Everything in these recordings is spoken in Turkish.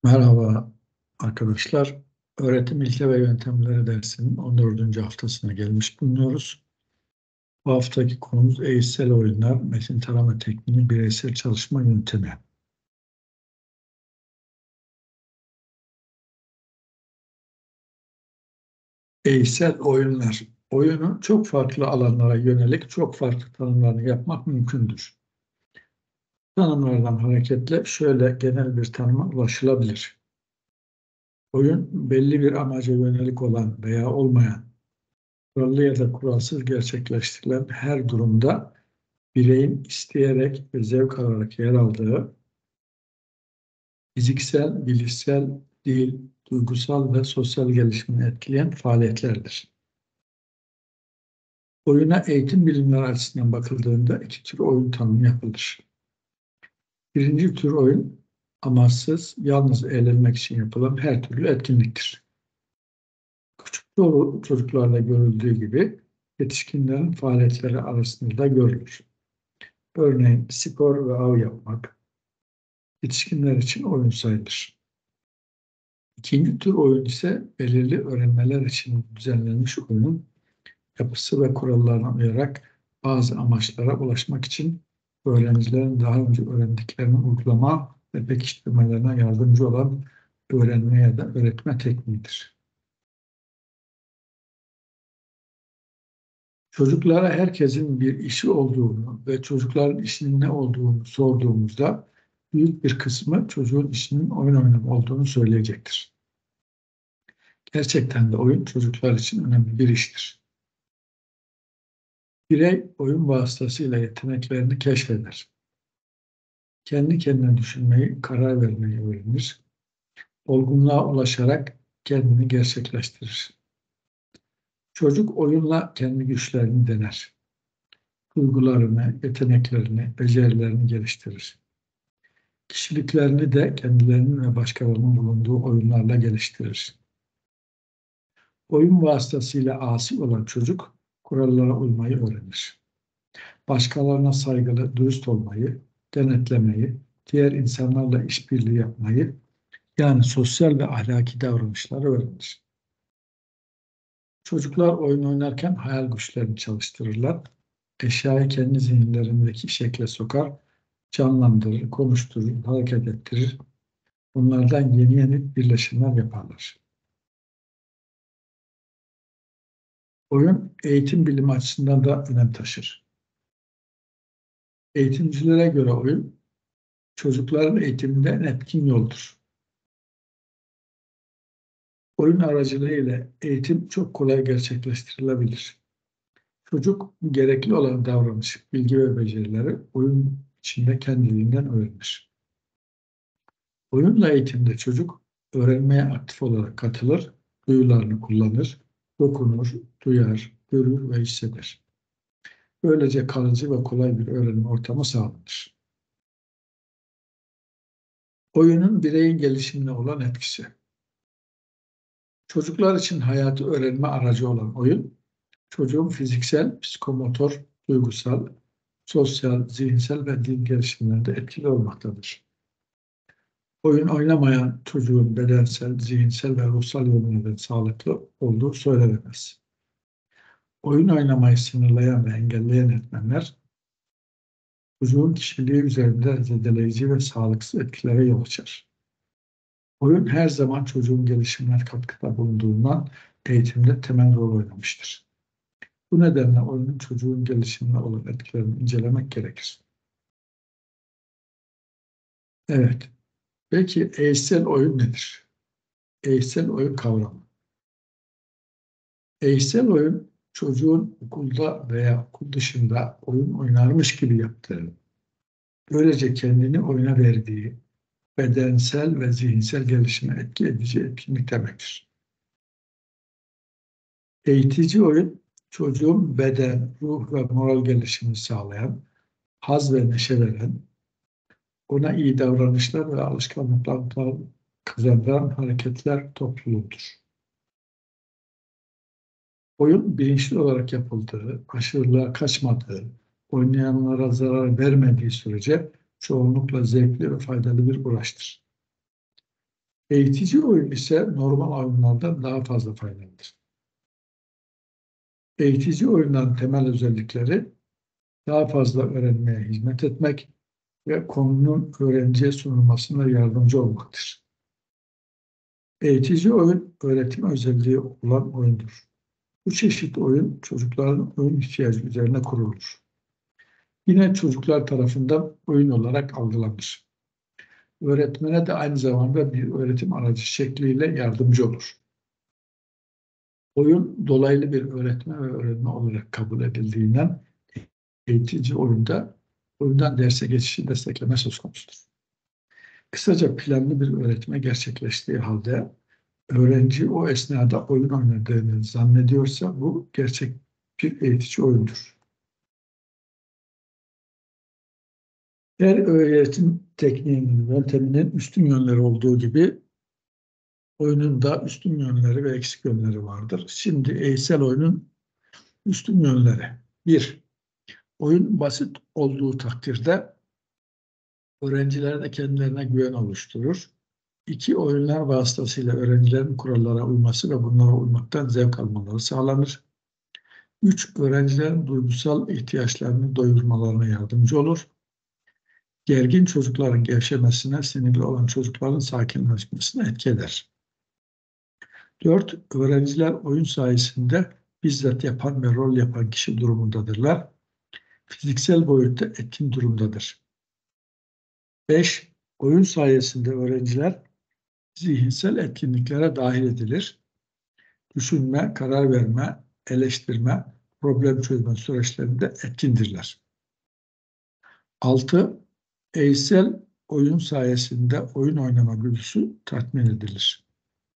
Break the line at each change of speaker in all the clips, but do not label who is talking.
Merhaba arkadaşlar. Öğretim ilke ve yöntemleri dersinin 14. haftasına gelmiş bulunuyoruz. Bu haftaki konumuz eğitsel oyunlar, metin tarama tekniği, bireysel çalışma yöntemi. Eğitsel oyunlar. Oyunun çok farklı alanlara yönelik çok farklı tanımlarını yapmak mümkündür. Tanımlardan hareketle şöyle genel bir tanıma ulaşılabilir. Oyun belli bir amaca yönelik olan veya olmayan, kurallı ya da kuralsız gerçekleştirilen her durumda bireyin isteyerek ve zevk alarak yer aldığı fiziksel, bilişsel, dil, duygusal ve sosyal gelişimini etkileyen faaliyetlerdir. Oyuna eğitim bilimleri açısından bakıldığında iki tür oyun tanımı yapılır. Birinci tür oyun, amaçsız, yalnız eğlenmek için yapılan her türlü etkinliktir. Küçük çocuklarda görüldüğü gibi yetişkinlerin faaliyetleri arasında da görülür. Örneğin spor ve av yapmak, yetişkinler için oyun sayılır. İkinci tür oyun ise belirli öğrenmeler için düzenlenmiş oyunun yapısı ve kurallarına uyarak bazı amaçlara ulaşmak için öğrencilerin daha önce öğrendiklerini uygulama ve pekiştirmelerine yardımcı olan öğrenme ya da öğretme tekniğidir. Çocuklara herkesin bir işi olduğunu ve çocukların işinin ne olduğunu sorduğumuzda büyük bir kısmı çocuğun işinin oyun oynamak olduğunu söyleyecektir. Gerçekten de oyun çocuklar için önemli bir iştir. Birey oyun vasıtasıyla yeteneklerini keşfeder. Kendi kendine düşünmeyi, karar vermeyi öğrenir. Olgunluğa ulaşarak kendini gerçekleştirir. Çocuk oyunla kendi güçlerini dener. Duygularını, yeteneklerini, becerilerini geliştirir. Kişiliklerini de kendilerinin ve başkalarının bulunduğu oyunlarla geliştirir. Oyun vasıtasıyla asi olan çocuk kurallara uymayı öğrenir. Başkalarına saygılı, dürüst olmayı, denetlemeyi, diğer insanlarla işbirliği yapmayı, yani sosyal ve ahlaki davranışları öğrenir. Çocuklar oyun oynarken hayal güçlerini çalıştırırlar. Eşyayı kendi zihinlerindeki şekle sokar, canlandırır, konuşturur, hareket ettirir. Bunlardan yeni yeni birleşimler yaparlar. Oyun eğitim bilimi açısından da önem taşır. Eğitimcilere göre oyun, çocukların eğitiminde en etkin yoldur. Oyun aracılığıyla eğitim çok kolay gerçekleştirilebilir. Çocuk gerekli olan davranış, bilgi ve becerileri oyun içinde kendiliğinden öğrenir. Oyunla eğitimde çocuk öğrenmeye aktif olarak katılır, duyularını kullanır, dokunur, duyar, görür ve hisseder. Böylece kalıcı ve kolay bir öğrenim ortamı sağlanır. Oyunun bireyin gelişimine olan etkisi. Çocuklar için hayatı öğrenme aracı olan oyun, çocuğun fiziksel, psikomotor, duygusal, sosyal, zihinsel ve dil gelişimlerinde etkili olmaktadır. Oyun oynamayan çocuğun bedensel, zihinsel ve ruhsal yönlerden sağlıklı olduğu söylenemez. Oyun oynamayı sınırlayan ve engelleyen etmenler, çocuğun kişiliği üzerinde zedeleyici ve sağlıksız etkilere yol açar. Oyun her zaman çocuğun gelişimine katkıda bulunduğundan eğitimde temel rol oynamıştır. Bu nedenle oyunun çocuğun gelişimine olan etkilerini incelemek gerekir. Evet, peki eğitsel oyun nedir? Eğitsel oyun kavramı. Eğitsel oyun, çocuğun okulda veya okul dışında oyun oynarmış gibi yaptığı, böylece kendini oyuna verdiği, bedensel ve zihinsel gelişime etki edici etkinlik demektir. Eğitici oyun, çocuğun beden, ruh ve moral gelişimini sağlayan, haz ve neşe veren, ona iyi davranışlar ve alışkanlıklar kazandıran hareketler topluluğudur. Oyun bilinçli olarak yapıldığı, aşırılığa kaçmadığı, oynayanlara zarar vermediği sürece çoğunlukla zevkli ve faydalı bir uğraştır. Eğitici oyun ise normal oyunlardan daha fazla faydalıdır. Eğitici oyunların temel özellikleri daha fazla öğrenmeye hizmet etmek ve konunun öğrenciye sunulmasına yardımcı olmaktır. Eğitici oyun öğretim özelliği olan oyundur. Bu çeşit oyun çocukların oyun ihtiyacı üzerine kurulur. Yine çocuklar tarafından oyun olarak algılanır. Öğretmene de aynı zamanda bir öğretim aracı şekliyle yardımcı olur. Oyun dolaylı bir öğretme ve öğrenme olarak kabul edildiğinden eğitici oyundan derse geçişi destekleme söz konusudur. Kısaca planlı bir öğretme gerçekleştiği halde öğrenci o esnada oyun oynadığını zannediyorsa bu gerçek bir eğitici oyundur. Her öğretim tekniğinin, yönteminin üstün yönleri olduğu gibi oyunun da üstün yönleri ve eksik yönleri vardır. Şimdi eğitsel oyunun üstün yönleri. 1. Oyun basit olduğu takdirde öğrencilerde kendilerine güven oluşturur. 2. Oyunlar vasıtasıyla öğrencilerin kurallara uyması ve bunlara uymaktan zevk almaları sağlanır. 3. Öğrencilerin duygusal ihtiyaçlarını doyurmalarına yardımcı olur. Gergin çocukların gevşemesine, sinirli olan çocukların sakinleşmesine etki eder. 4. Öğrenciler oyun sayesinde bizzat yapan ve rol yapan kişi durumundadırlar. Fiziksel boyutta etkin durumdadır. 5. Oyun sayesinde öğrenciler zihinsel etkinliklere dahil edilir. Düşünme, karar verme, eleştirme, problem çözme süreçlerinde etkindirler. 6. Eğitsel oyun sayesinde oyun oynama güdüsü tatmin edilir.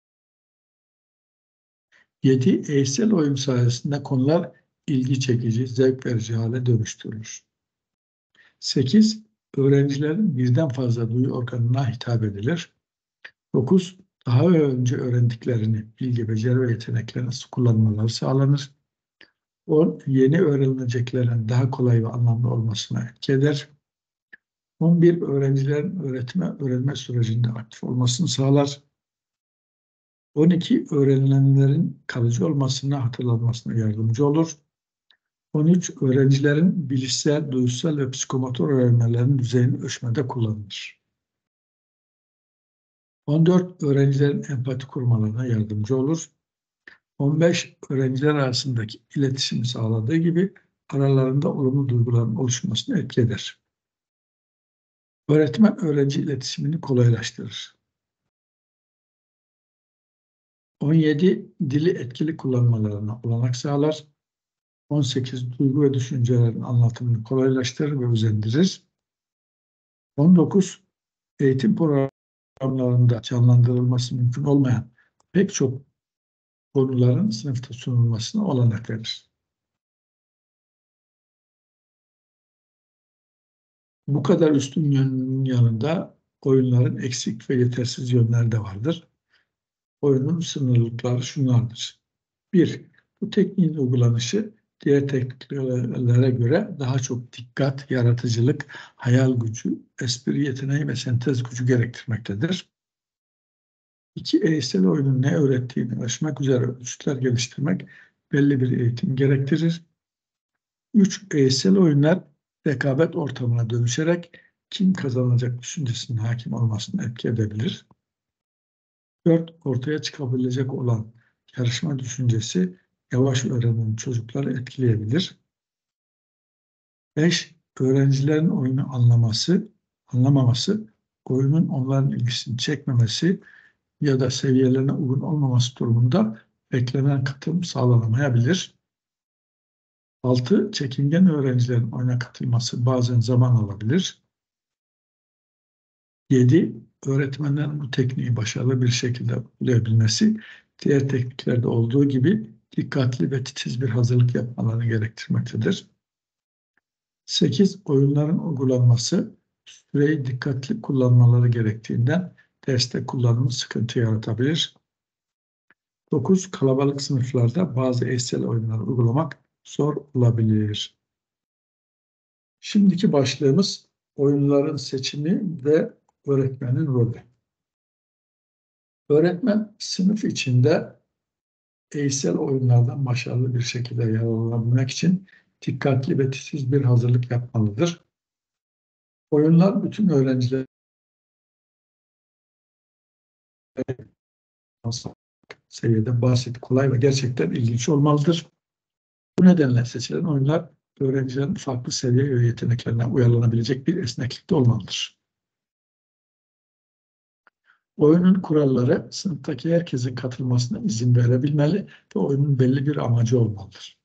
7. Eğitsel oyun sayesinde konular ilgi çekici, zevk verici hale dönüştürülür. 8. Öğrencilerin birden fazla duyu organına hitap edilir. 9. Daha önce öğrendiklerini, bilgi, beceri ve yeteneklerini kullanmaları sağlanır. 10. Yeni öğrenileceklerin daha kolay ve anlamlı olmasına etki eder. 11. Öğrencilerin öğrenme sürecinde aktif olmasını sağlar. 12. Öğrenilenlerin kalıcı olmasına, hatırlanmasına yardımcı olur. 13. Öğrencilerin bilişsel, duysal ve psikomotor öğrenmelerinin düzeyini ölçmede kullanılır. 14. Öğrencilerin empati kurmalarına yardımcı olur. 15. Öğrenciler arasındaki iletişimi sağladığı gibi aralarında olumlu duyguların oluşmasına etki eder. Öğretmen öğrenci iletişimini kolaylaştırır. 17. Dili etkili kullanmalarına olanak sağlar. 18. Duygu ve düşüncelerin anlatımını kolaylaştırır ve özendirir. 19. Eğitim programlarında canlandırılması mümkün olmayan pek çok konuların sınıfta sunulmasına olanak verir. Bu kadar üstün yönünün yanında oyunların eksik ve yetersiz yönleri de vardır. Oyunun sınırlılıkları şunlardır. 1. Bu tekniğin uygulanışı diğer tekniklere göre daha çok dikkat, yaratıcılık, hayal gücü, espri yeteneği ve sentez gücü gerektirmektedir. 2. Eğitsel oyunun ne öğrettiğini aşmak üzere ölçütler geliştirmek belli bir eğitim gerektirir. 3. Eğitsel oyunlar rekabet ortamına dönüşerek kim kazanacak düşüncesinin hakim olmasını etki edebilir. 4. Ortaya çıkabilecek olan yarışma düşüncesi yavaş öğrenen çocukları etkileyebilir. 5. Öğrencilerin oyunu anlamaması, oyunun onların ilgisini çekmemesi ya da seviyelerine uygun olmaması durumunda beklenen katılım sağlanamayabilir. 6. Çekingen öğrencilerin oyuna katılması bazen zaman alabilir. 7. Öğretmenlerin bu tekniği başarılı bir şekilde uygulayabilmesi, diğer tekniklerde olduğu gibi dikkatli ve titiz bir hazırlık yapmalarını gerektirmektedir. 8. Oyunların uygulanması, süreyi dikkatli kullanmaları gerektiğinden derste kullanımı sıkıntı yaratabilir. 9. Kalabalık sınıflarda bazı eşsel oyunları uygulamak zor olabilir. Şimdiki başlığımız oyunların seçimi ve öğretmenin rolü. Öğretmen sınıf içinde eğitsel oyunlardan başarılı bir şekilde yararlanabilmek için dikkatli ve titiz bir hazırlık yapmalıdır. Oyunlar bütün öğrenciler seviyede basit, kolay ve gerçekten ilginç olmalıdır. Bu nedenle seçilen oyunlar öğrencilerin farklı seviye ve yeteneklerine uyarlanabilecek bir esneklikte olmalıdır. Oyunun kuralları sınıftaki herkesin katılmasına izin verebilmeli ve oyunun belli bir amacı olmalıdır.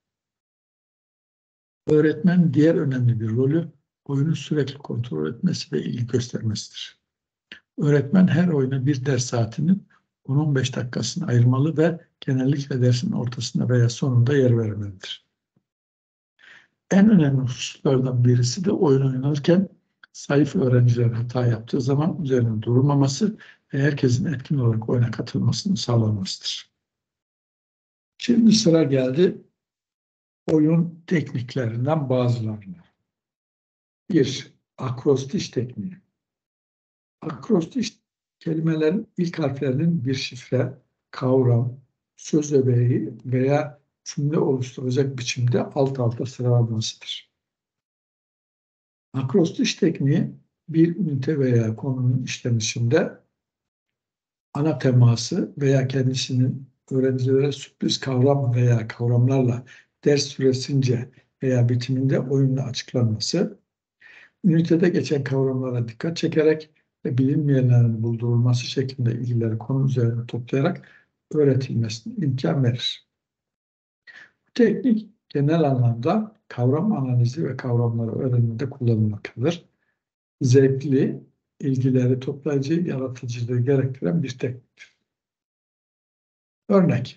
Öğretmen diğer önemli bir rolü oyunu sürekli kontrol etmesi ve ilgi göstermesidir. Öğretmen her oyuna bir ders saatinin 10-15 dakikasını ayırmalı ve genellikle dersin ortasında veya sonunda yer vermelidir. En önemli hususlardan birisi de oyun oynarken zayıf öğrencilerin hata yaptığı zaman üzerine durulmaması ve herkesin etkin olarak oyuna katılmasını sağlamasıdır. Şimdi sıra geldi oyun tekniklerinden bazılarına. 1. Akrostiş tekniği. Akrostiş kelimelerin ilk harflerinin bir şifre, kavram, söz öbeği veya cümle oluşturacak biçimde alt alta sıralanmasıdır. Akrostiş tekniği bir ünite veya konunun işlenişinde ana teması veya kendisinin öğrencilere sürpriz kavram veya kavramlarla ders süresince veya bitiminde oyunla açıklanması, ünitede geçen kavramlara dikkat çekerek ve bilinmeyenlerin buldurulması şeklinde ilgileri konu üzerine toplayarak öğretilmesine imkan verir. Bu teknik genel anlamda kavram analizi ve kavramları öğrenmede kullanılmaktadır. Zevkli, ilgileri toplayıcı, yaratıcılığı gerektiren bir tekniktir. Örnek: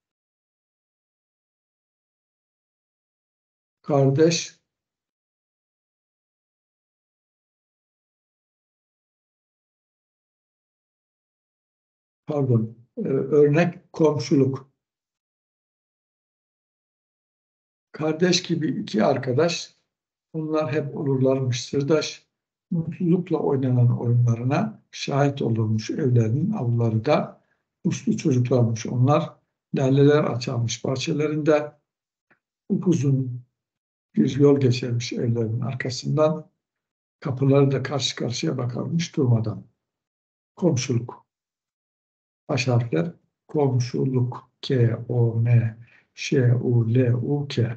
kardeş, örnek komşuluk. Kardeş gibi iki arkadaş, bunlar hep olurlarmış sırdaş, mutlulukla oynanan oyunlarına şahit olurmuş evlerinin avluları da, uslu çocuklarmış onlar, laleler açarmış bahçelerinde, upuzun bir yol geçermiş evlerinin arkasından, kapıları da karşı karşıya bakarmış durmadan. Komşuluk. Baş harfler komşuluk. K-O-M-Ş-U-L-U-K.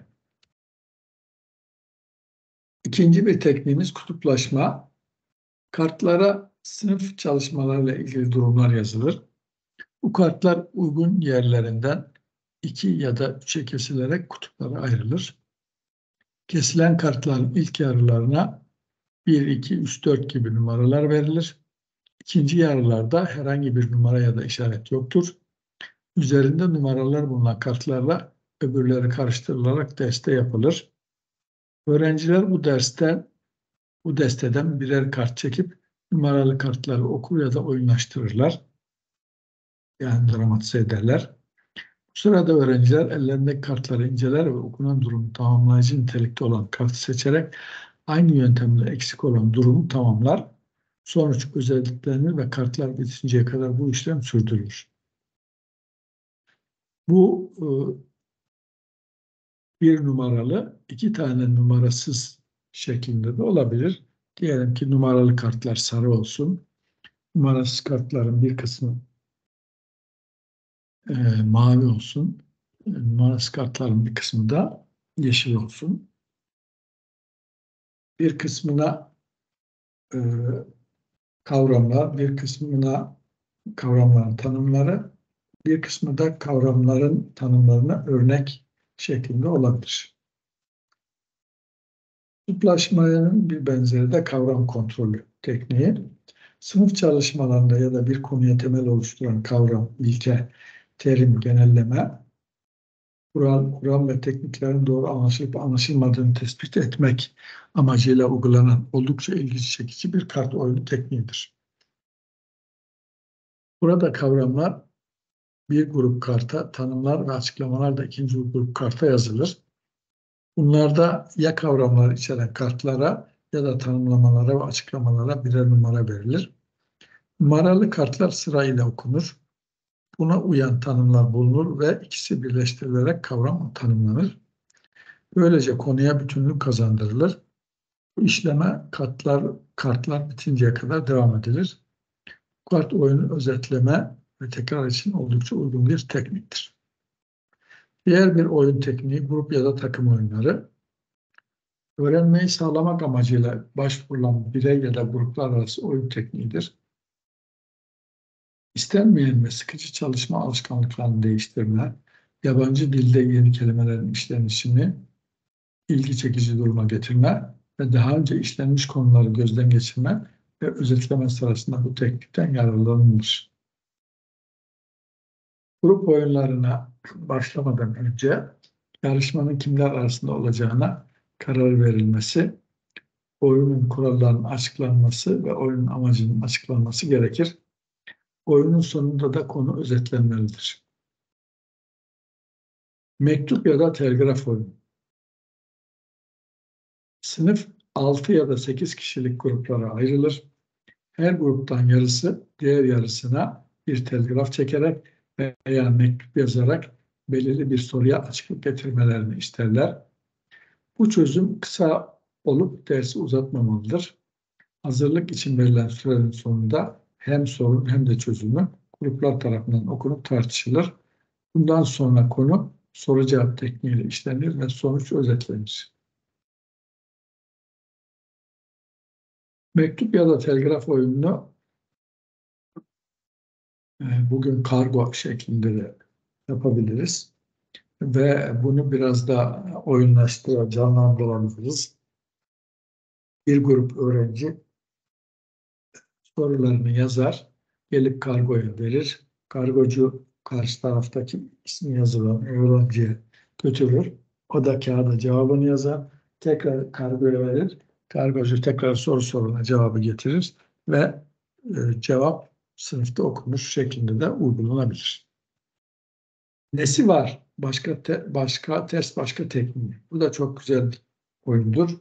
İkinci bir tekniğimiz kutuplaşma. Kartlara sınıf çalışmalarıyla ilgili durumlar yazılır. Bu kartlar uygun yerlerinden 2 ya da 3'e kesilerek kutuplara ayrılır. Kesilen kartların ilk yarılarına 1, 2, 3, 4 gibi numaralar verilir. İkinci yarılarda herhangi bir numara ya da işaret yoktur. Üzerinde numaralar bulunan kartlarla öbürleri karıştırılarak deste yapılır. Öğrenciler bu desteden birer kart çekip numaralı kartları okur ya da oyunlaştırırlar. Yani dramatize ederler. Bu sırada öğrenciler ellerindeki kartları inceler ve okunan durumu tamamlayıcı nitelikte olan kartı seçerek aynı yöntemle eksik olan durumu tamamlar. Sonuç özelliklenir ve kartlar bitinceye kadar bu işlem sürdürülür. Bu bir numaralı, 2 tane numarasız şeklinde de olabilir. Diyelim ki numaralı kartlar sarı olsun. Numarasız kartların bir kısmı mavi olsun. Numarasız kartların bir kısmı da yeşil olsun. Bir kısmına e, kavramlar, bir kısmına kavramların tanımları, bir kısmı da kavramların tanımlarına örnek şeklinde olabilir. Kutuplaşmanın bir benzeri de kavram kontrolü tekniği. Sınıf çalışmalarında ya da bir konuya temel oluşturan kavram, ilke, terim, genelleme, kural ve tekniklerin doğru anlaşılıp anlaşılmadığını tespit etmek amacıyla uygulanan oldukça ilgi çekici bir kart oyunu tekniğidir. Burada kavramlar bir grup karta, tanımlar ve açıklamalar da ikinci grup karta yazılır. Bunlarda ya kavramlar içeren kartlara ya da tanımlamalara ve açıklamalara birer numara verilir. Numaralı kartlar sırayla okunur. Buna uyan tanımlar bulunur ve ikisi birleştirilerek kavram tanımlanır. Böylece konuya bütünlük kazandırılır. Bu işleme kartlar bitinceye kadar devam edilir. Kart oyunu özetleme ve tekrar için oldukça uygun bir tekniktir. Diğer bir oyun tekniği grup ya da takım oyunları. Öğrenmeyi sağlamak amacıyla başvurulan birey ya da gruplar arası oyun tekniğidir. İstenmeyen ve sıkıcı çalışma alışkanlıklarını değiştirme, yabancı dilde yeni kelimelerin işlenişini ilgi çekici duruma getirme ve daha önce işlenmiş konuları gözden geçirme ve özetleme sırasında bu teknikten yararlanılır. Grup oyunlarına başlamadan önce yarışmanın kimler arasında olacağına karar verilmesi, oyunun kurallarının açıklanması ve oyunun amacının açıklanması gerekir. Oyunun sonunda da konu özetlenmelidir. Mektup ya da telgraf oyunu. Sınıf 6 ya da 8 kişilik gruplara ayrılır. Her gruptan yarısı diğer yarısına bir telgraf çekerek veya mektup yazarak belirli bir soruya açıklık getirmelerini isterler. Bu çözüm kısa olup dersi uzatmamalıdır. Hazırlık için verilen sürenin sonunda hem sorun hem de çözümü gruplar tarafından okunup tartışılır. Bundan sonra konu soru cevap tekniğiyle işlenir ve sonuç özetlenir. Mektup ya da telgraf oyununu bugün kargo şeklinde de yapabiliriz. Ve bunu biraz da oyunlaştırarak canlandırabiliriz. Bir grup öğrenci sorularını yazar, gelip kargoya verir. Kargocu karşı taraftaki ismi yazılan öğrenciye götürür. O da kağıda cevabını yazar, tekrar kargoya verir. Kargocu tekrar soru soruna cevabı getirir ve cevap sınıfta okunmuş şeklinde de uygulanabilir. Nesi var? Başka ters başka tekniği. Bu da çok güzel bir oyundur.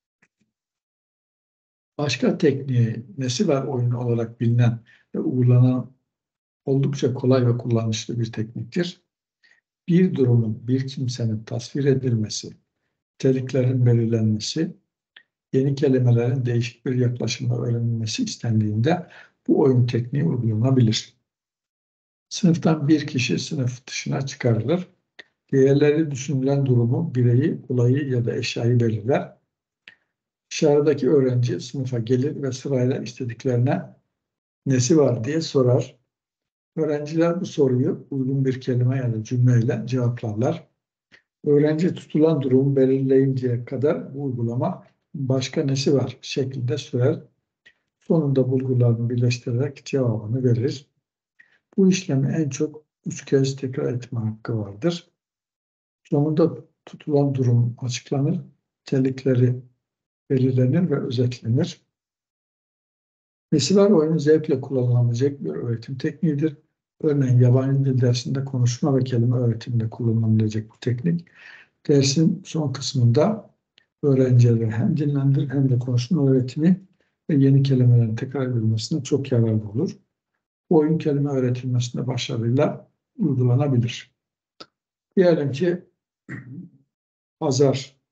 Başka tekniği nesi var oyunu olarak bilinen ve uygulanan oldukça kolay ve kullanışlı bir tekniktir. Bir durumun, bir kimsenin tasvir edilmesi, niteliklerin belirlenmesi, yeni kelimelerin değişik bir yaklaşımla öğrenilmesi istendiğinde bu oyun tekniği uygulanabilir. Sınıftan bir kişi sınıf dışına çıkarılır. Diğerleri düşünülen durumu, bireyi, olayı ya da eşyayı belirler. Dışarıdaki öğrenci sınıfa gelir ve sırayla istediklerine nesi var diye sorar. Öğrenciler bu soruyu uygun bir kelime ya da cümleyle cevaplarlar. Öğrenci tutulan durumu belirleyinceye kadar bu uygulama başka nesi var şeklinde sürer. Sonunda bulgularını birleştirerek cevabını verir. Bu işlemi en çok 3 kez tekrar etme hakkı vardır. Sonunda tutulan durum açıklanır, nitelikleri belirlenir ve özetlenir. Vesiler oyunu zevkle kullanılabilecek bir öğretim tekniğidir. Örneğin yabancı dil dersinde konuşma ve kelime öğretiminde kullanılabilecek bu teknik. Dersin son kısmında öğrencileri hem dinlendirir hem de konuşma öğretimi ve yeni kelimelerin tekrar edilmesine çok yararlı olur. Bu oyun kelime öğretilmesinde başarıyla uygulanabilir. Diyelim ki pazar.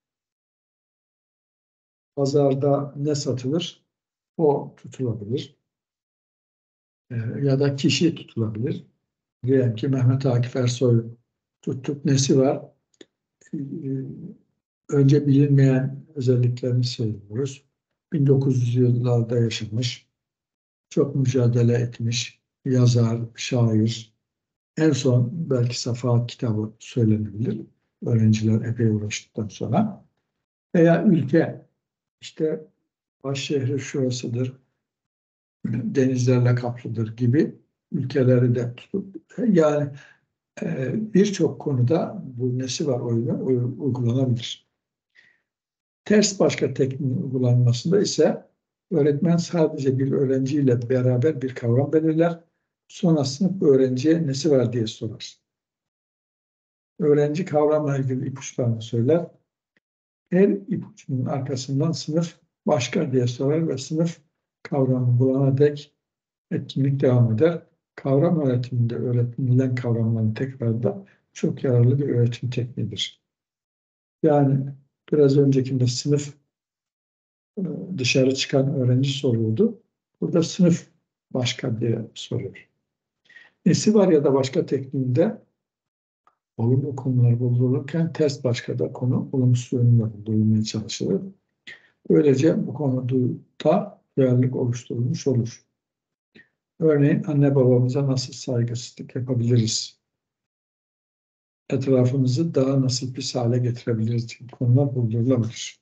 Pazarda ne satılır? O tutulabilir. Ya da kişi tutulabilir. Diyelim ki Mehmet Akif Ersoy tuttuk. Nesi var? Ee, Önce bilinmeyen özelliklerini söylüyoruz. 1900 yıllarda yaşamış, çok mücadele etmiş, yazar, şair. En son belki Safahat kitabı söylenebilir. Öğrenciler epey uğraştıktan sonra. Veya ülke, işte baş şehri şurasıdır, denizlerle kaplıdır gibi ülkeleri de tutup yani birçok konuda bu nesi var oyunu uygulanabilir. Ters başka tekniğin uygulanmasında ise öğretmen sadece bir öğrenciyle beraber bir kavram belirler. Sonra sınıf öğrenciye nesi var diye sorar. Öğrenci kavramla ilgili ipuçlarını söyler. Her ipucunun arkasından sınıf başka diye sorar ve sınıf kavramı bulana dek etkinlik devam eder. Kavram öğretiminde öğretilen kavramların tekrarı da çok yararlı bir öğretim tekniğidir. Yani biraz öncekinde sınıf dışarı çıkan öğrenci soruyordu. Burada sınıf başka diye soruyor. Nesi var ya da başka tekniğinde olumlu konular bulunurken ters başka da konu olumsuz yönünde bulunmaya çalışılır. Böylece bu konuda duyarlılık oluşturulmuş olur. Örneğin anne babamıza nasıl saygısızlık yapabiliriz? Etrafımızı daha nasıl pis hale getirebiliriz gibi konular buldurulabilir.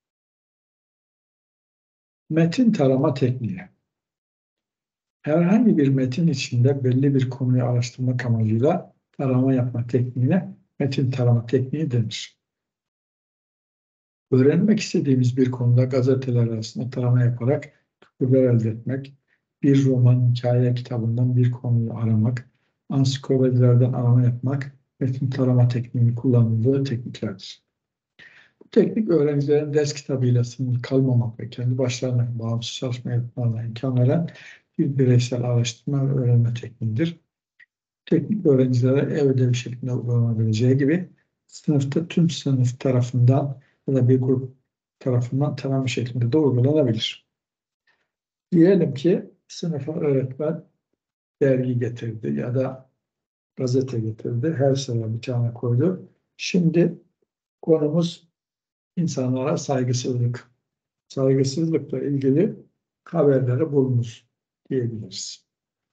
Metin tarama tekniği. Herhangi bir metin içinde belli bir konuyu araştırmak amacıyla tarama yapma tekniğine metin tarama tekniği denir. Öğrenmek istediğimiz bir konuda gazeteler arasında tarama yaparak fikirler elde etmek, bir roman, hikaye kitabından bir konuyu aramak, ansiklopedilerden arama yapmak, metin tarama tekniğini kullanıldığı tekniklerdir. Bu teknik öğrencilerin ders kitabıyla sınırlı kalmamak ve kendi başlarına bağımsız çalışma yapmalarına imkan veren bir bireysel araştırma ve öğrenme tekniğidir. Teknik öğrencilere ev ödevi şeklinde uygulanabileceği gibi sınıfta tüm sınıf tarafından ya da bir grup tarafından tanımlı şeklinde de uygulanabilir. Diyelim ki sınıfa öğretmen dergi getirdi ya da gazete getirdi. Her sene bir tane koydu. Şimdi konumuz insanlara saygısızlık. Saygısızlıkla ilgili haberleri bulunuz diyebiliriz.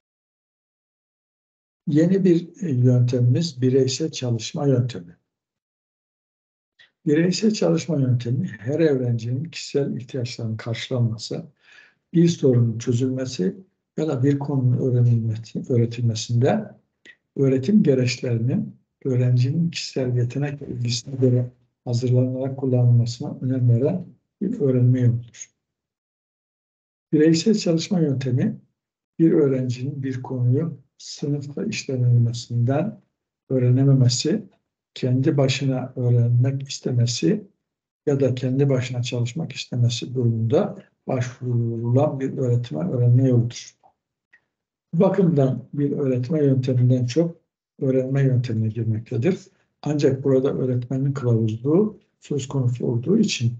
Yeni bir yöntemimiz bireysel çalışma yöntemi. Bireysel çalışma yöntemi her öğrencinin kişisel ihtiyaçlarının karşılanması, bir sorunun çözülmesi ya da bir konunun öğretilmesinde öğretim gereçlerinin öğrencinin kişisel yetenek ve ilgisine göre hazırlanarak kullanılmasına önem veren bir öğrenme yoludur. Bireysel çalışma yöntemi bir öğrencinin bir konuyu sınıfta işlenilmesinden öğrenememesi, kendi başına öğrenmek istemesi ya da kendi başına çalışmak istemesi durumunda başvurulan bir öğrenme yoludur. Bu bakımdan bir öğretme yönteminden çok öğrenme yöntemine girmektedir. Ancak burada öğretmenin kılavuzluğu söz konusu olduğu için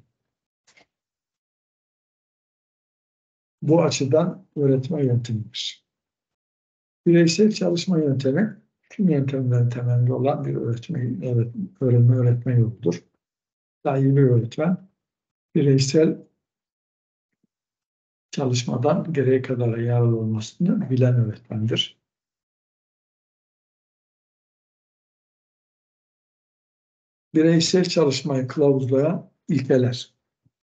bu açıdan öğretme yöntemidir. Bireysel çalışma yöntemi tüm yöntemlerin temelinde olan bir öğretme yoludur. Dahi bir öğretmen bireysel çalışmadan gereği kadar yararlı olmasını bilen öğretmendir. Bireysel çalışmayı kılavuzlayan ilkeler.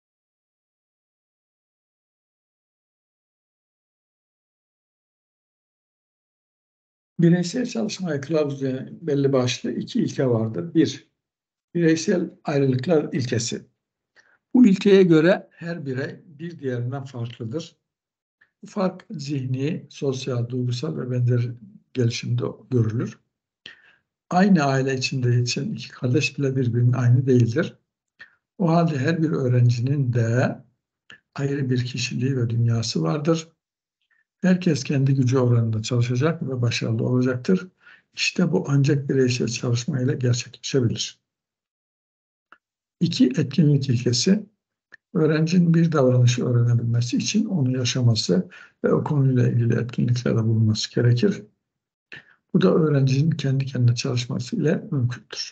Bireysel çalışmayı kılavuzlayan belli başlı iki ilke vardır. Bir, bireysel ayrılıklar ilkesi. Bu ilkeye göre her birey bir diğerinden farklıdır. Bu fark zihni, sosyal, duygusal ve benzer gelişimde görülür. Aynı aile içinde yetişen iki kardeş bile birbirinin aynı değildir. O halde her bir öğrencinin de ayrı bir kişiliği ve dünyası vardır. Herkes kendi gücü oranında çalışacak ve başarılı olacaktır. İşte bu ancak bireysel çalışma ile gerçekleşebilir. İki, etkinlik ilkesi. Öğrencinin bir davranışı öğrenebilmesi için onu yaşaması ve o konuyla ilgili etkinliklerde bulunması gerekir. Bu da öğrencinin kendi kendine çalışması ile mümkündür.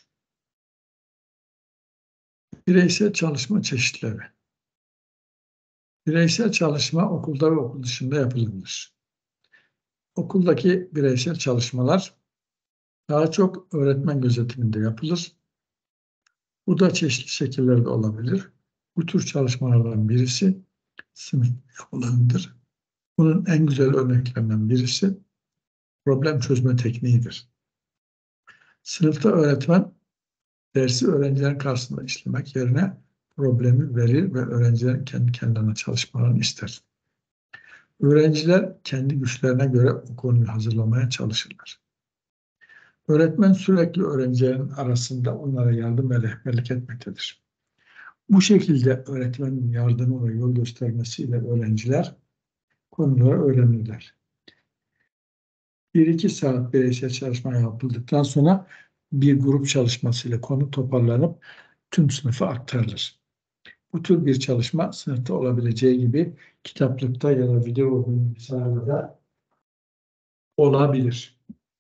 Bireysel çalışma çeşitleri. Bireysel çalışma okulda ve okul dışında yapılabilir. Okuldaki bireysel çalışmalar daha çok öğretmen gözetiminde yapılır. Bu da çeşitli şekillerde olabilir. Bu tür çalışmalardan birisi sınıf olanıdır. Bunun en güzel örneklerinden birisi problem çözme tekniğidir. Sınıfta öğretmen dersi öğrencilerin karşısında işlemek yerine problemi verir ve öğrencilerin kendi kendilerine çalışmalarını ister. Öğrenciler kendi güçlerine göre o konuyu hazırlamaya çalışırlar. Öğretmen sürekli öğrencilerin arasında onlara yardım ve rehberlik etmektedir. Bu şekilde öğretmenin yardımı ve yol göstermesiyle öğrenciler konuları öğrenirler. 1-2 saat bireysel çalışma yapıldıktan sonra bir grup çalışmasıyla konu toparlanıp tüm sınıfa aktarılır. Bu tür bir çalışma sınıfta olabileceği gibi kitaplıkta ya da video bilgisayarda olabilir.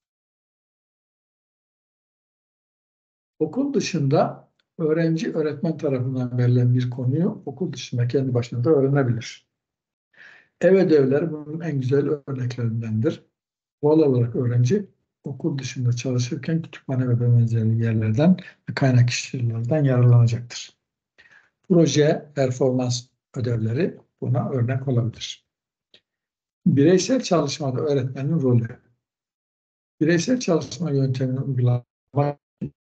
Okul dışında öğrenci öğretmen tarafından verilen bir konuyu okul dışında kendi başına da öğrenebilir. Ev ödevleri bunun en güzel örneklerindendir. Doğal olarak öğrenci okul dışında çalışırken kütüphane ve benzeri yerlerden ve kaynak işlerden yararlanacaktır. Proje, performans ödevleri buna örnek olabilir. Bireysel çalışmada öğretmenin rolü. Bireysel çalışma yöntemini uygulamak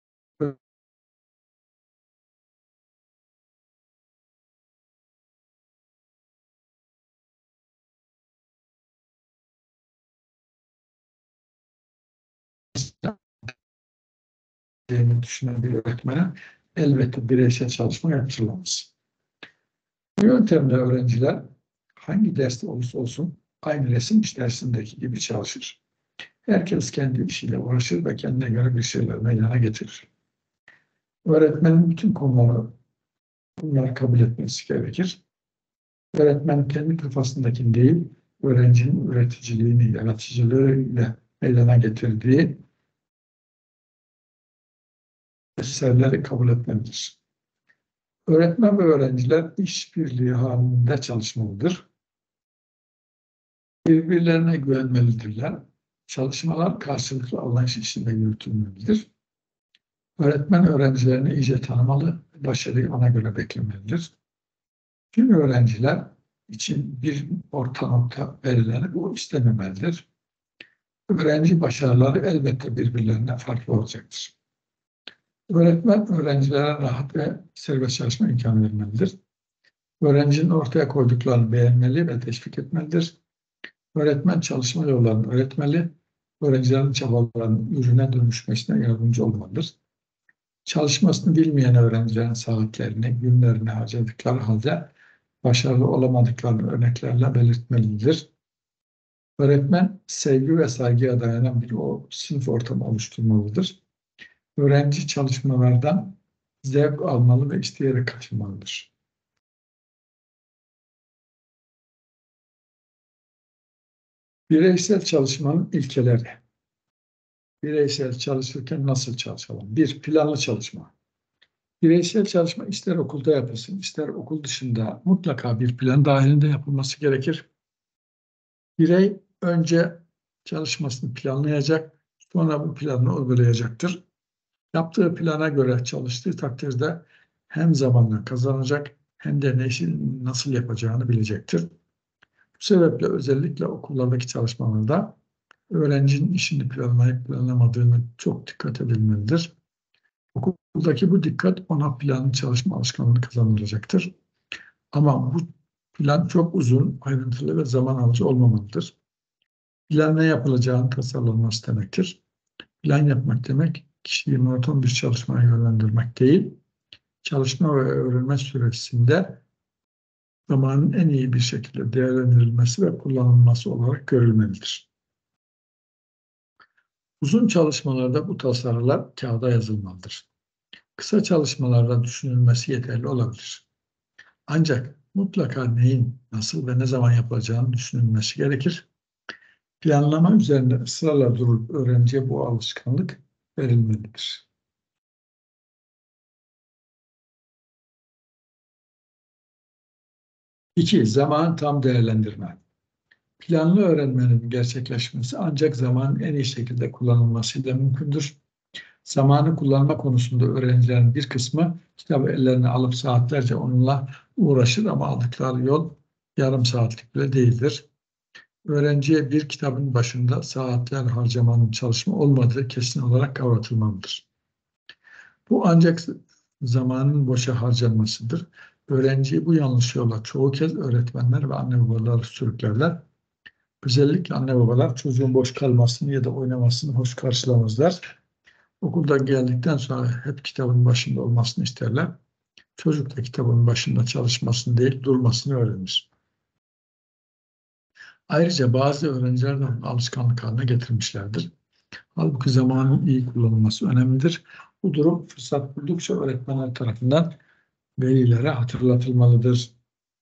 diye düşünen bir öğretmene elbette bireysel çalışma yaptırılamaz. Bu yöntemle öğrenciler hangi derste olursa olsun aynı resim dersindeki gibi çalışır. Herkes kendi işiyle uğraşır ve kendine göre bir şeyler meydana getirir. Öğretmenin bütün bunları kabul etmesi gerekir. Öğretmen kendi kafasındaki değil, öğrencinin üreticiliğini, yaratıcılığıyla meydana getirdiği eserleri kabul etmelidir. Öğretmen ve öğrenciler işbirliği halinde çalışmalıdır. Birbirlerine güvenmelidirler. Çalışmalar karşılıklı anlayış içinde yürütülmelidir. Öğretmen öğrencilerini iyice tanımalı, başarıyı ona göre beklemelidir. Tüm öğrenciler için bir orta nokta verilerek bu istememelidir. Öğrenci başarıları elbette birbirlerinden farklı olacaktır. Öğretmen öğrencilere rahat ve serbest çalışma imkanı vermelidir. Öğrencinin ortaya koyduklarını beğenmeli ve teşvik etmelidir. Öğretmen çalışma yollarını öğretmeli, öğrencilerin çabalarının ürüne dönüşmesine yardımcı olmalıdır. Çalışmasını bilmeyen öğrencilerin saatlerini, günlerini harcadıkları halde başarılı olamadıklarını örneklerle belirtmelidir. Öğretmen sevgi ve saygıya dayanan bir sınıf ortamı oluşturmalıdır. Öğrenci çalışmalardan zevk almalı ve isteyerek katılmalıdır. Bireysel çalışmanın ilkeleri. Bireysel çalışırken nasıl çalışalım? 1. Planlı çalışma. Bireysel çalışma ister okulda yapılsın, ister okul dışında mutlaka bir plan dahilinde yapılması gerekir. Birey önce çalışmasını planlayacak, sonra bu planını uygulayacaktır. Yaptığı plana göre çalıştığı takdirde hem zamanla kazanacak hem de nasıl yapacağını bilecektir. Bu sebeple özellikle okullardaki çalışmalarda öğrencinin işini planlayıp planlamadığını çok dikkat edilmelidir. Okuldaki bu dikkat ona planlı çalışma alışkanlığını kazandıracaktır. Ama bu plan çok uzun, ayrıntılı ve zaman alıcı olmamalıdır. Plan ne yapılacağını tasarlanması demektir. Plan yapmak demek, kişiyi monoton bir çalışmaya yönlendirmek değil, çalışma ve öğrenme süresinde zamanın en iyi bir şekilde değerlendirilmesi ve kullanılması olarak görülmelidir. Uzun çalışmalarda bu tasarılar kağıda yazılmalıdır. Kısa çalışmalarda düşünülmesi yeterli olabilir. Ancak mutlaka neyin, nasıl ve ne zaman yapılacağını düşünülmesi gerekir. Planlama üzerinde ısrarla durup öğrenciye bu alışkanlık verilmelidir. 2. Zaman tam değerlendirme. Planlı öğrenmenin gerçekleşmesi ancak zamanın en iyi şekilde kullanılmasıyla mümkündür. Zamanı kullanma konusunda öğrencilerin bir kısmı kitabı ellerine alıp saatlerce onunla uğraşır ama aldıkları yol yarım saatlik bile değildir. Öğrenciye bir kitabın başında saatler harcamanın çalışma olmadığı kesin olarak kavratılmalıdır. Bu ancak zamanın boşa harcanmasıdır. Öğrenciyi bu yanlış yola çoğu kez öğretmenler ve anne babalar sürüklerler. Özellikle anne babalar çocuğun boş kalmasını ya da oynamasını hoş karşılamazlar. Okuldan geldikten sonra hep kitabın başında olmasını isterler. Çocuk da kitabın başında çalışmasını değil, durmasını öğrenir. Ayrıca bazı öğrenciler de bunu alışkanlık haline getirmişlerdir. Halbuki zamanın iyi kullanılması önemlidir. Bu durum fırsat buldukça öğretmenler tarafından velilere hatırlatılmalıdır.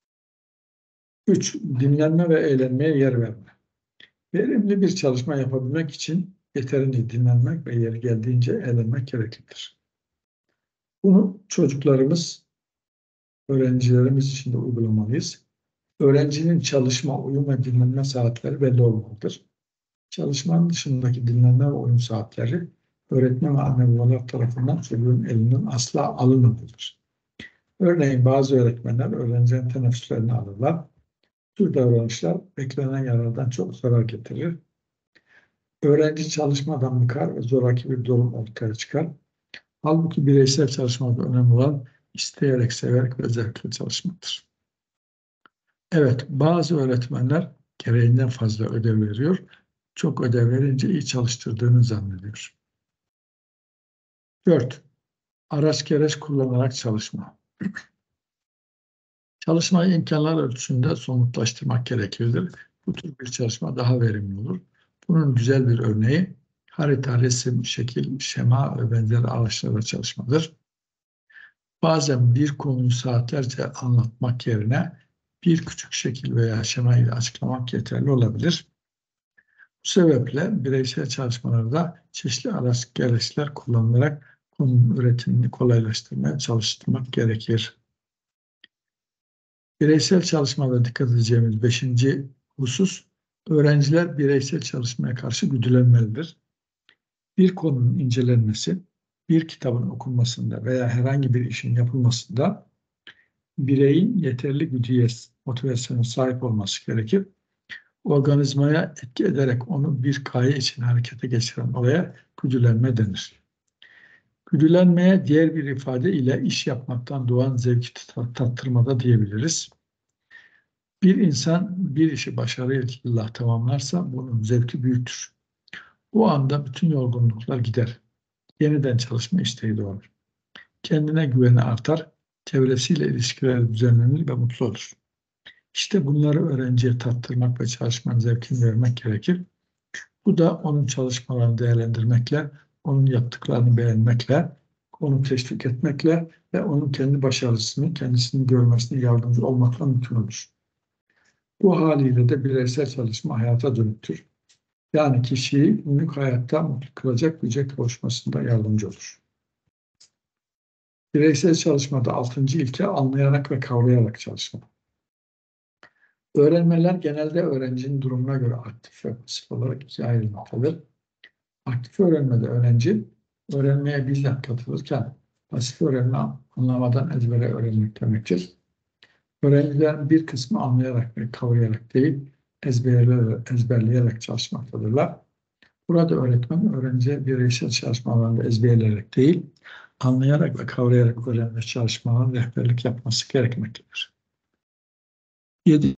3. Dinlenme ve eğlenmeye yer verme. Verimli bir çalışma yapabilmek için yeterince dinlenmek ve yeri geldiğince eğlenmek gereklidir. Bunu çocuklarımız, öğrencilerimiz için de uygulamalıyız. Öğrencinin çalışma, uyum ve dinlenme saatleri belli olmalıdır. Çalışmanın dışındaki dinlenme ve uyum saatleri öğretmen ve anne babalar tarafından çocuğun elinden asla alınmamalıdır. Örneğin bazı öğretmenler öğrencilerin teneffüslerini alırlar. Bu tür davranışlar beklenen yarardan çok zarar getirir. Öğrenci çalışmadan bıkar ve zoraki bir durum ortaya çıkar. Halbuki bireysel çalışmada önemli olan isteyerek, severek ve zevkle çalışmaktır. Evet, bazı öğretmenler gereğinden fazla ödev veriyor. Çok ödev verince iyi çalıştırdığını zannediyor. 4. Araç gereç kullanarak çalışma. Çalışmayı imkanlar ölçüsünde somutlaştırmak gereklidir. Bu tür bir çalışma daha verimli olur. Bunun güzel bir örneği harita, resim, şekil, şema ve benzeri araçlarla çalışmadır. Bazen bir konuyu saatlerce anlatmak yerine bir küçük şekil veya şema ile açıklamak yeterli olabilir. Bu sebeple bireysel çalışmalarda çeşitli araç gereçler kullanılarak konunun üretimini kolaylaştırmaya çalıştırmak gerekir. Bireysel çalışmada dikkat edeceğimiz 5. husus, öğrenciler bireysel çalışmaya karşı güdülenmelidir. Bir konunun incelenmesi, bir kitabın okunmasında veya herhangi bir işin yapılmasında bireyin yeterli güdüye, motivasyona sahip olması gerekir. Organizmaya etki ederek onu bir gaye için harekete geçiren olaya güdülenme denir. Güdülenmeye diğer bir ifade ile iş yapmaktan doğan zevki tattırmada diyebiliriz. Bir insan bir işi başarıyla tamamlarsa bunun zevki büyüktür. O anda bütün yorgunluklar gider. Yeniden çalışma isteği doğar. Kendine güveni artar, çevresiyle ilişkiler düzenlenir ve mutlu olur. İşte bunları öğrenciye tattırmak ve çalışmanın zevkini vermek gerekir. Bu da onun çalışmalarını değerlendirmekle, onun yaptıklarını beğenmekle, onu teşvik etmekle ve onun kendi başarısını, kendisini görmesine yardımcı olmakla mümkün olur. Bu haliyle de bireysel çalışma hayata dönüktür. Yani kişiyi günlük hayatta mutlu kılacak güce kavuşmasında yardımcı olur. Bireysel çalışmada 6. ilke anlayarak ve kavrayarak çalışma. Öğrenmeler genelde öğrencinin durumuna göre aktif ve pasif olarak ikiye ayrılmaktadır. Aktif öğrenmede öğrenci öğrenmeye bizzat katılırken pasif öğrenme anlamadan ezbere öğrenmek demektir. Öğrencilerin bir kısmı anlayarak ve kavrayarak değil, ezberleyerek çalışmaktadırlar. Burada öğretmen öğrenciye bireysel çalışmalarında ezberleyerek değil, anlayarak ve kavrayarak öğrenme çalışmalarına rehberlik yapması gerekmektedir. 7.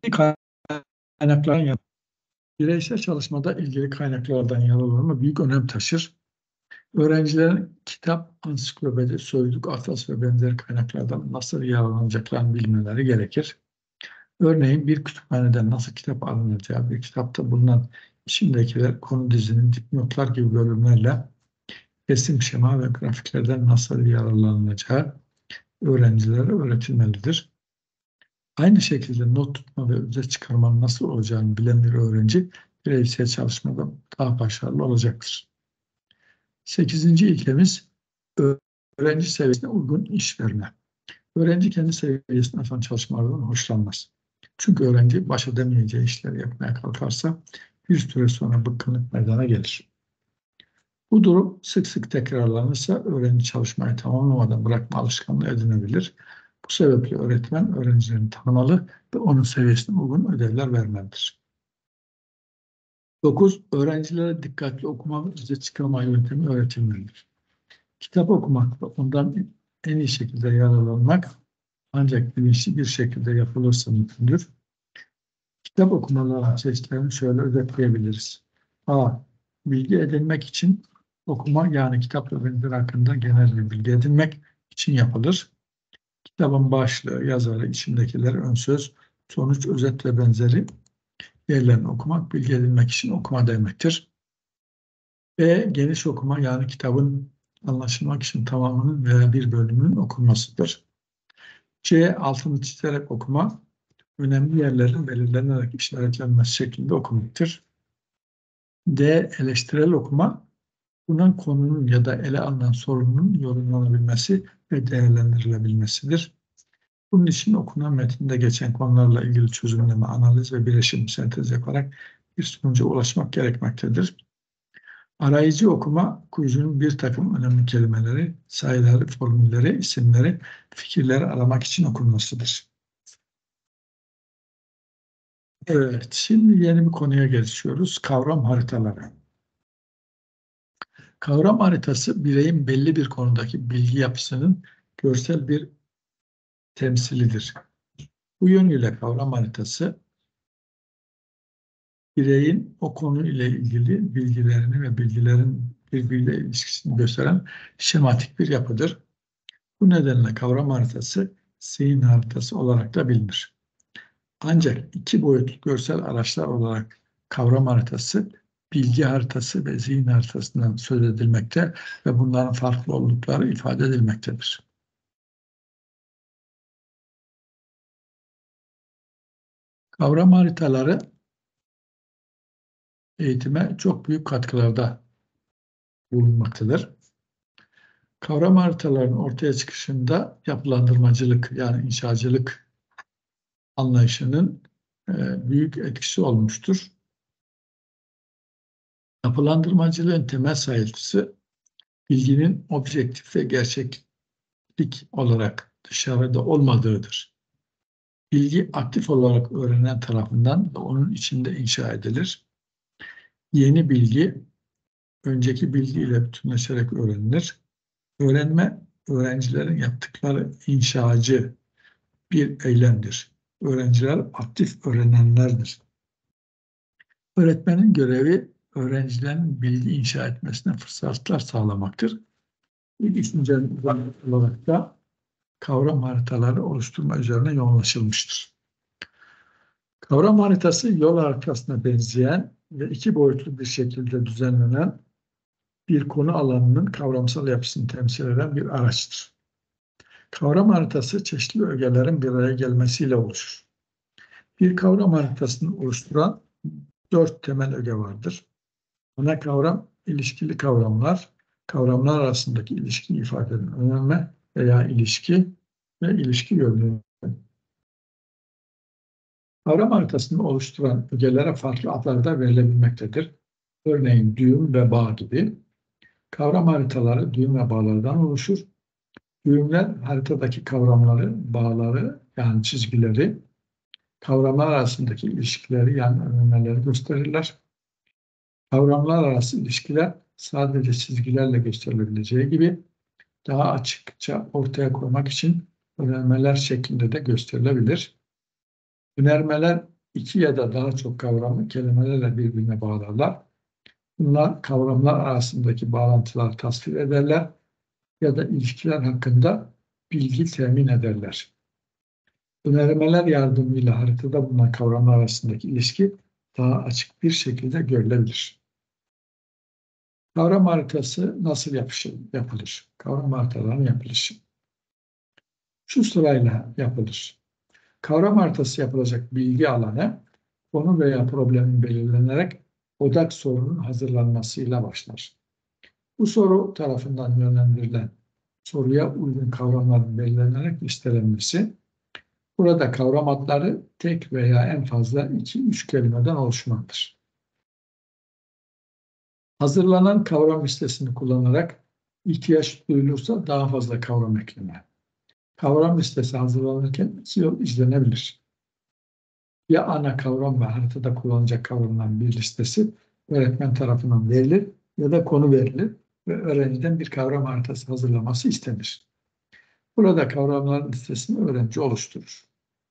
Kaynakların bireysel çalışmada ilgili kaynaklardan yararlanma büyük önem taşır. Öğrencilerin kitap, ansiklopedi, sözlük, atlas ve benzeri kaynaklardan nasıl yararlanacaklarını bilmeleri gerekir. Örneğin bir kütüphaneden nasıl kitap alınacağı, bir kitapta bulunan içindekiler, konu dizinin dipnotlar gibi bölümlerle resim, şema ve grafiklerden nasıl yararlanılacağı öğrencilere öğretilmelidir. Aynı şekilde not tutma ve özet çıkarmanın nasıl olacağını bilen bir öğrenci bireysel çalışmada daha başarılı olacaktır. 8. ilkemiz öğrenci seviyesine uygun iş verme. Öğrenci kendi seviyesine aşan çalışmalardan hoşlanmaz. Çünkü öğrenci baş edemeyeceği işleri yapmaya kalkarsa bir süre sonra bıkkınlık meydana gelir. Bu durum sık sık tekrarlanırsa öğrenci çalışmayı tamamlamadan bırakma alışkanlığı edinebilir. Bu sebeple öğretmen öğrencilerini tanımalı ve onun seviyesine uygun ödevler vermelidir. 9. Öğrencilere dikkatli okuma ve özet çıkarma yöntemi öğretilmelidir. Kitap okumak ve ondan en iyi şekilde yararlanmak ancak bilinçli bir şekilde yapılırsa mümkündür. Kitap okumalarının çeşitlerini şöyle özetleyebiliriz. A. Bilgi edinmek için okuma, yani kitap ve benzeri hakkında genel bir bilgi edinmek için yapılır. Kitabın başlığı, yazarı, içindekiler, ön söz, sonuç, özet ve benzeri yerlerini okumak, bilgi edinmek için okuma demektir. B. Geniş okuma, yani kitabın anlaşılmak için tamamının veya bir bölümünün okunmasıdır. C. Altını çizerek okuma, önemli yerlerin belirlenerek işaretlenmesi şeklinde okumaktır. D. Eleştirel okuma, buna konunun ya da ele alınan sorunun yorumlanabilmesi ve değerlendirilebilmesidir. Bunun için okunan metinde geçen konularla ilgili çözümleme, analiz ve bileşim, sentez yaparak bir sonuca ulaşmak gerekmektedir. Arayıcı okuma, okuyucunun bir takım önemli kelimeleri, sayıları, formülleri, isimleri, fikirleri aramak için okunmasıdır. Evet, şimdi yeni bir konuya geçiyoruz. Kavram haritaları. Kavram haritası, bireyin belli bir konudaki bilgi yapısının görsel bir temsilidir. Bu yönüyle kavram haritası, bireyin o konu ile ilgili bilgilerini ve bilgilerin birbiriyle ilişkisini gösteren şematik bir yapıdır. Bu nedenle kavram haritası zihin haritası olarak da bilinir. Ancak iki boyutlu görsel araçlar olarak kavram haritası, bilgi haritası ve zihin haritasından söz edilmekte ve bunların farklı oldukları ifade edilmektedir. Kavram haritaları eğitime çok büyük katkılarda bulunmaktadır. Kavram haritalarının ortaya çıkışında yapılandırmacılık, yani inşacılık anlayışının büyük etkisi olmuştur. Yapılandırmacılığın temel sayısı, bilginin objektif ve gerçeklik olarak dışarıda olmadığıdır. Bilgi aktif olarak öğrenen tarafından ve onun içinde inşa edilir. Yeni bilgi, önceki bilgiyle bütünleşerek öğrenilir. Öğrenme, öğrencilerin yaptıkları inşacı bir eylemdir. Öğrenciler aktif öğrenenlerdir. Öğretmenin görevi, öğrencilerin bilgi inşa etmesine fırsatlar sağlamaktır. İlk düşünce olarak da kavram haritaları oluşturma üzerine yoğunlaşılmıştır. Kavram haritası, yol haritasına benzeyen ve iki boyutlu bir şekilde düzenlenen bir konu alanının kavramsal yapısını temsil eden bir araçtır. Kavram haritası çeşitli ögelerin bir araya gelmesiyle oluşur. Bir kavram haritasını oluşturan 4 temel öge vardır. Ana kavram, ilişkili kavramlar, kavramlar arasındaki ilişki ifade eden önerme veya ilişki ve ilişki yönlülüğü. Kavram haritasını oluşturan ögelere farklı adlar da verilebilmektedir. Örneğin düğüm ve bağ gibi. Kavram haritaları düğüm ve bağlardan oluşur. Düğümler haritadaki kavramları, bağları, yani çizgileri, kavramlar arasındaki ilişkileri, yani önermeleri gösterirler. Kavramlar arası ilişkiler sadece çizgilerle gösterilebileceği gibi daha açıkça ortaya koymak için önermeler şeklinde de gösterilebilir. Önermeler iki ya da daha çok kavramı kelimelerle birbirine bağlarlar. Bunlar kavramlar arasındaki bağlantılar tasvir ederler ya da ilişkiler hakkında bilgi temin ederler. Önermeler yardımıyla haritada bulunan kavramlar arasındaki ilişki daha açık bir şekilde görülebilir. Kavram haritası nasıl yapılır? Kavram haritalarının yapılışı şu sırayla yapılır. Kavram haritası yapılacak bilgi alanı, konu veya problemin belirlenerek odak sorunun hazırlanmasıyla başlar. Bu soru tarafından yönlendirilen soruya uygun kavramların belirlenerek listelenmesi, burada kavram adları tek veya en fazla 2-3 kelimeden oluşmaktadır. Hazırlanan kavram listesini kullanarak ihtiyaç duyulursa daha fazla kavram ekleme. Kavram listesi hazırlanırken 2 yol izlenebilir. Ya ana kavram ve haritada kullanılacak kavramların bir listesi öğretmen tarafından verilir ya da konu verilir ve öğrenciden bir kavram haritası hazırlaması istenir. Burada kavramların listesini öğrenci oluşturur.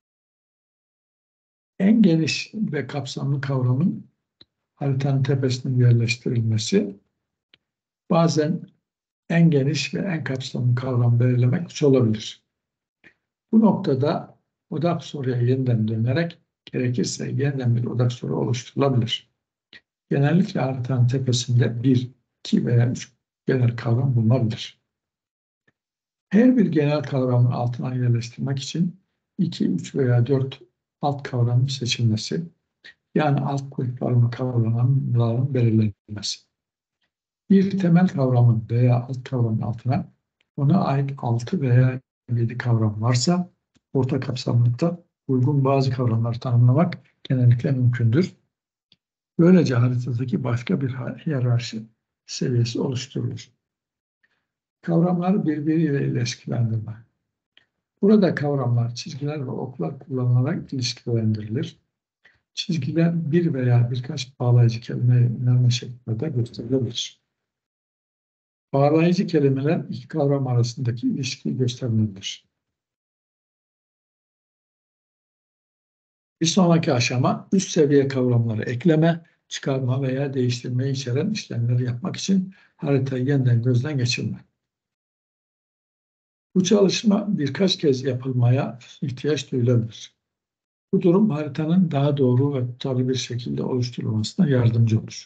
En geniş ve kapsamlı kavramın haritanın tepesine yerleştirilmesi, bazen en geniş ve en kapsamlı kavram belirlemek güç olabilir. Bu noktada odak soruya yeniden dönerek Gerekirse yeniden bir odak soru oluşturulabilir. Genellikle haritanın tepesinde 1, 2 veya 3 genel kavram bulunabilir. Her bir genel kavramın altına yerleştirmek için 2, 3 veya 4 alt kavramın seçilmesi, yani alt gruplarında kavramların belirlenmesi. Bir temel kavramın veya alt kavramın altına ona ait 6 veya 7 kavram varsa orta kapsamlıkta uygun bazı kavramları tanımlamak genellikle mümkündür. Böylece haritadaki başka bir hiyerarşi seviyesi oluşturulur. Kavramları birbiriyle ilişkilendirme. Burada kavramlar, çizgiler ve oklar kullanılarak ilişkilendirilir. Çizgiler bir veya birkaç bağlayıcı kelimeye önerme şeklinde gösterilebilir. Bağlayıcı kelimeler iki kavram arasındaki ilişkiyi göstermelidir. Bir sonraki aşama üst seviye kavramları ekleme, çıkarma veya değiştirmeyi içeren işlemleri yapmak için haritayı yeniden gözden geçirme. Bu çalışma birkaç kez yapılmaya ihtiyaç duyulabilir. Bu durum haritanın daha doğru ve tutarlı bir şekilde oluşturulmasına yardımcı olur.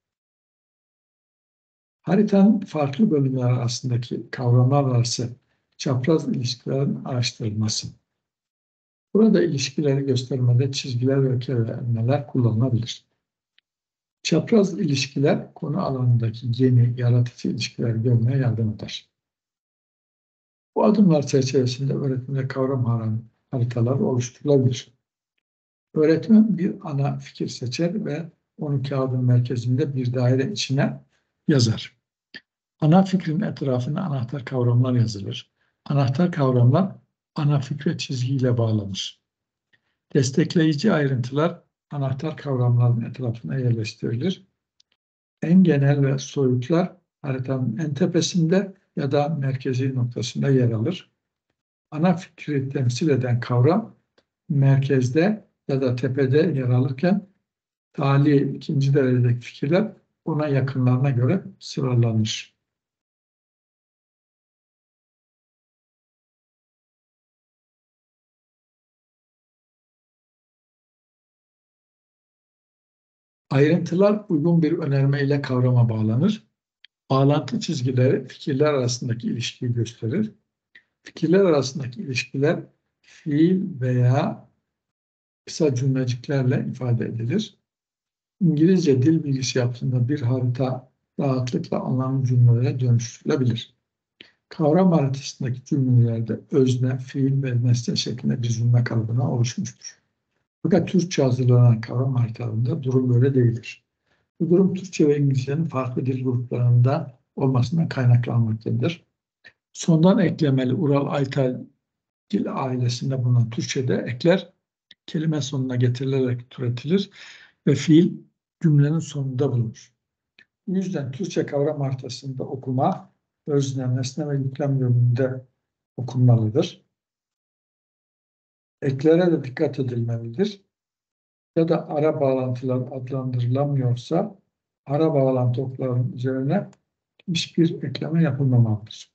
Haritanın farklı bölümler arasındaki kavramlar arası çapraz ilişkilerin araştırılması. Burada ilişkileri göstermede çizgiler ve kelimeler kullanılabilir. Çapraz ilişkiler konu alanındaki yeni, yaratıcı ilişkileri görmeye yardım eder. Bu adımlar çerçevesinde öğretmende kavram haritaları oluşturulabilir. Öğretmen bir ana fikir seçer ve onu kağıdın merkezinde bir daire içine yazar. Ana fikrin etrafına anahtar kavramlar yazılır. Anahtar kavramlar ana fikre çizgiyle bağlanır. Destekleyici ayrıntılar anahtar kavramların etrafına yerleştirilir. En genel ve soyutlar haritanın en tepesinde ya da merkezi noktasında yer alır. Ana fikri temsil eden kavram merkezde ya da tepede yer alırken tali ikinci derecedeki fikirler ona yakınlarına göre sıralanır. Ayrıntılar uygun bir önerme ile kavrama bağlanır. Bağlantı çizgileri fikirler arasındaki ilişkiyi gösterir. Fikirler arasındaki ilişkiler fiil veya kısa cümleciklerle ifade edilir. İngilizce dil bilgisi yaptığında bir harita rahatlıkla anlamlı cümlelere dönüştürülebilir. Kavram haritasındaki cümlelerde özne, fiil ve nesne şeklinde bir cümle kalıbına oluşmuştur. Fakat Türkçe hazırlanan kavram haritalarında durum böyle değildir. Bu durum Türkçe ve İngilizcenin farklı dil gruplarında olmasından kaynaklanmaktadır. Sondan eklemeli Ural-Aytal dil ailesinde bulunan Türkçe'de ekler kelime sonuna getirilerek türetilir ve fiil cümlenin sonunda bulunur. Bu yüzden Türkçe kavram haritasında okuma, özne, nesne ve yüklem yönünde okunmalıdır. Eklere de dikkat edilmelidir. Ya da ara bağlantılar adlandırılamıyorsa ara bağlantı oklarının üzerine hiçbir ekleme yapılmamalıdır.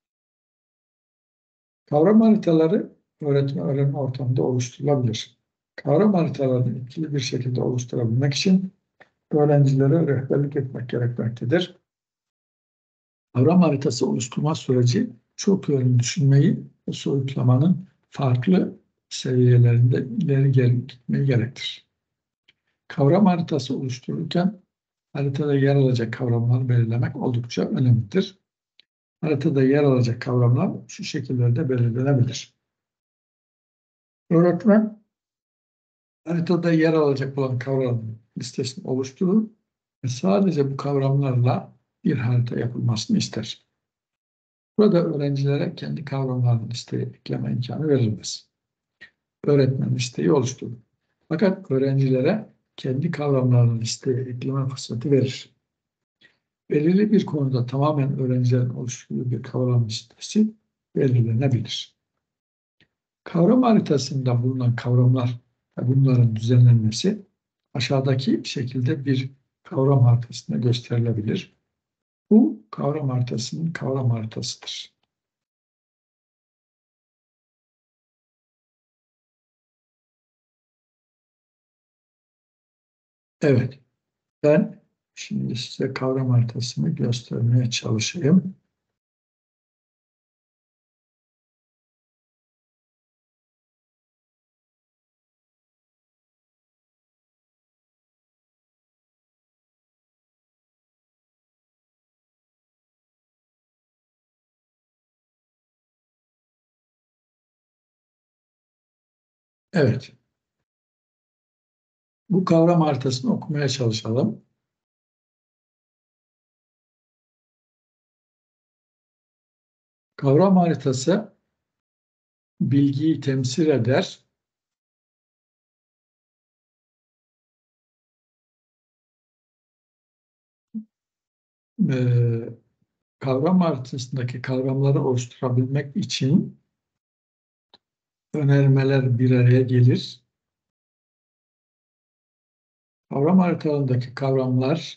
Kavram haritaları öğretme ortamında oluşturulabilir. Kavram haritalarını etkili bir şekilde oluşturabilmek için öğrencilere rehberlik etmek gerekmektedir. Kavram haritası oluşturma süreci çok yönlü düşünmeyi ve soyutlamanın farklı seviyelerinde ileri geri gitmeyi gerektirir. Kavram haritası oluştururken haritada yer alacak kavramları belirlemek oldukça önemlidir. Haritada yer alacak kavramlar şu şekillerde belirlenebilir. Öğretmen haritada yer alacak olan kavram listesini oluşturur ve sadece bu kavramlarla bir harita yapılmasını ister. Burada öğrencilere kendi kavramlarını listeye ekleme imkanı verilmez. Öğretmen listeyi oluşturur. Fakat öğrencilere kendi kavramlarını listeye ekleme fırsatı verir. Belirli bir konuda tamamen öğrencilerin oluşturduğu bir kavram listesi belirlenebilir. Kavram haritasında bulunan kavramlar ve bunların düzenlenmesi aşağıdaki şekilde bir kavram haritasında gösterilebilir. Bu kavram haritasının kavram haritasıdır. Evet, ben şimdi size kavram haritasını göstermeye çalışayım. Evet, bu kavram haritasını okumaya çalışalım. Kavram haritası bilgiyi temsil eder. Kavram haritasındaki kavramları oluşturabilmek için önermeler bir araya gelir. Kavram haritalarındaki kavramlar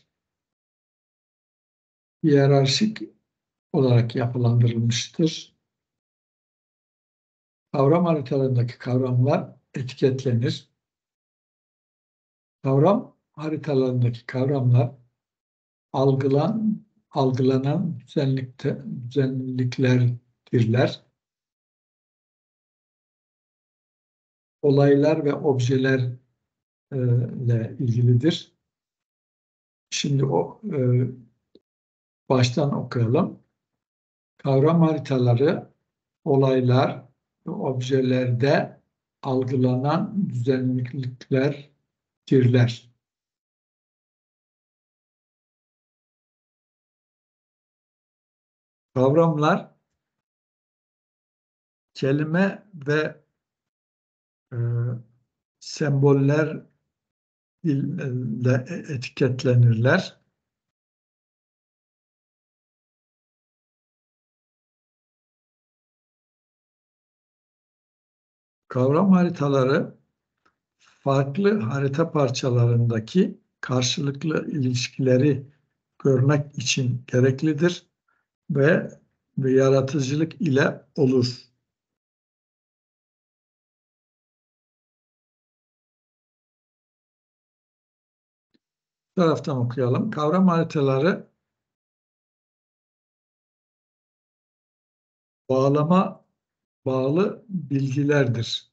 hiyerarşik olarak yapılandırılmıştır. Kavram haritalarındaki kavramlar etiketlenir. Kavram haritalarındaki kavramlar algılanan düzenliklerdirler. Olaylar ve objelerle ilgilidir. Şimdi baştan okuyalım. Kavram haritaları olaylar ve objelerde algılanan düzenliklerdirler. Kavramlar kelime ve e, semboller ile etiketlenirler. Kavram haritaları farklı harita parçalarındaki karşılıklı ilişkileri görmek için gereklidir ve yaratıcılık ile olur. Bu taraftan okuyalım. Kavram haritaları bağlama bağlı bilgilerdir.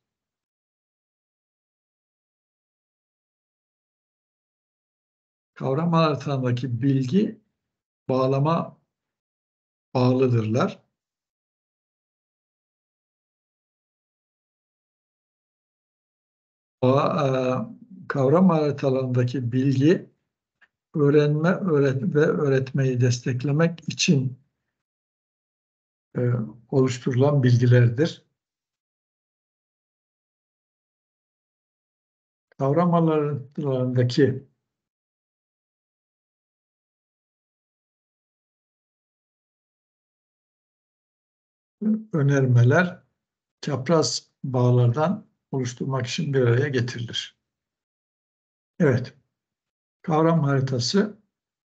Kavram haritalarındaki bilgi bağlama bağlıdırlar. Kavram haritalarındaki bilgi öğrenme ve öğretmeyi desteklemek için e, oluşturulan bilgilerdir. Kavram haritalarındaki önermeler çapraz bağlardan oluşturmak için bir araya getirilir. Evet, kavram haritası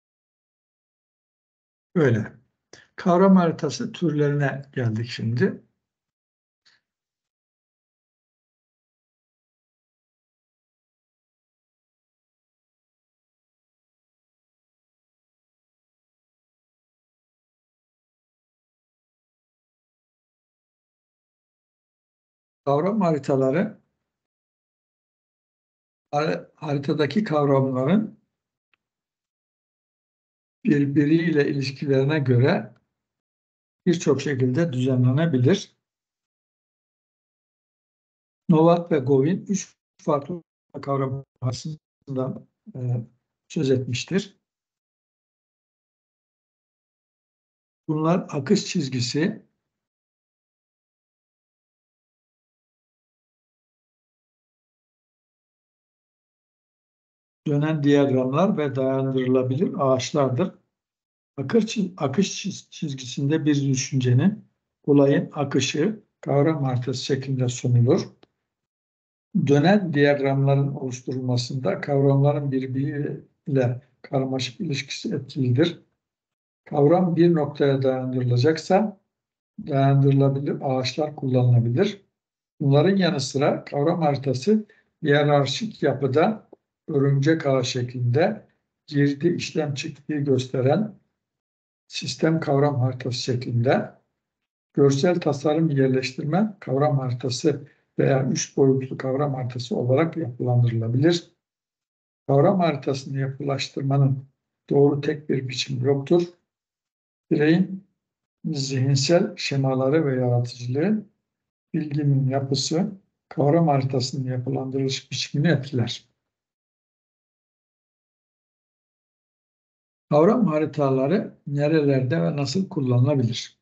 öyle. Kavram haritası türlerine geldik şimdi. Kavram haritaları haritadaki kavramların birbiriyle ilişkilerine göre birçok şekilde düzenlenebilir. Novak ve Govin üç farklı kavram arasında e, söz etmiştir. Bunlar akış çizgisi, dönen diyagramlar ve dayandırılabilir ağaçlardır. Akış çizgisinde bir düşüncenin, olayın akışı kavram haritası şeklinde sunulur. Dönen diyagramların oluşturulmasında kavramların birbiriyle karmaşık ilişkisi etkilidir. Kavram bir noktaya dayandırılacaksa dayandırılabilir ağaçlar kullanılabilir. Bunların yanı sıra kavram haritası hiyerarşik yapıda örümcek ağı şeklinde girdi işlem çıktığı gösteren sistem kavram haritası şeklinde görsel tasarım yerleştirme kavram haritası veya 3 boyutlu kavram haritası olarak yapılandırılabilir. Kavram haritasını yapılaştırmanın doğru tek bir biçimi yoktur. Bireyin zihinsel şemaları ve yaratıcılığı bilginin yapısı kavram haritasının yapılandırılış biçimini etkiler. Kavram haritaları nerelerde ve nasıl kullanılabilir?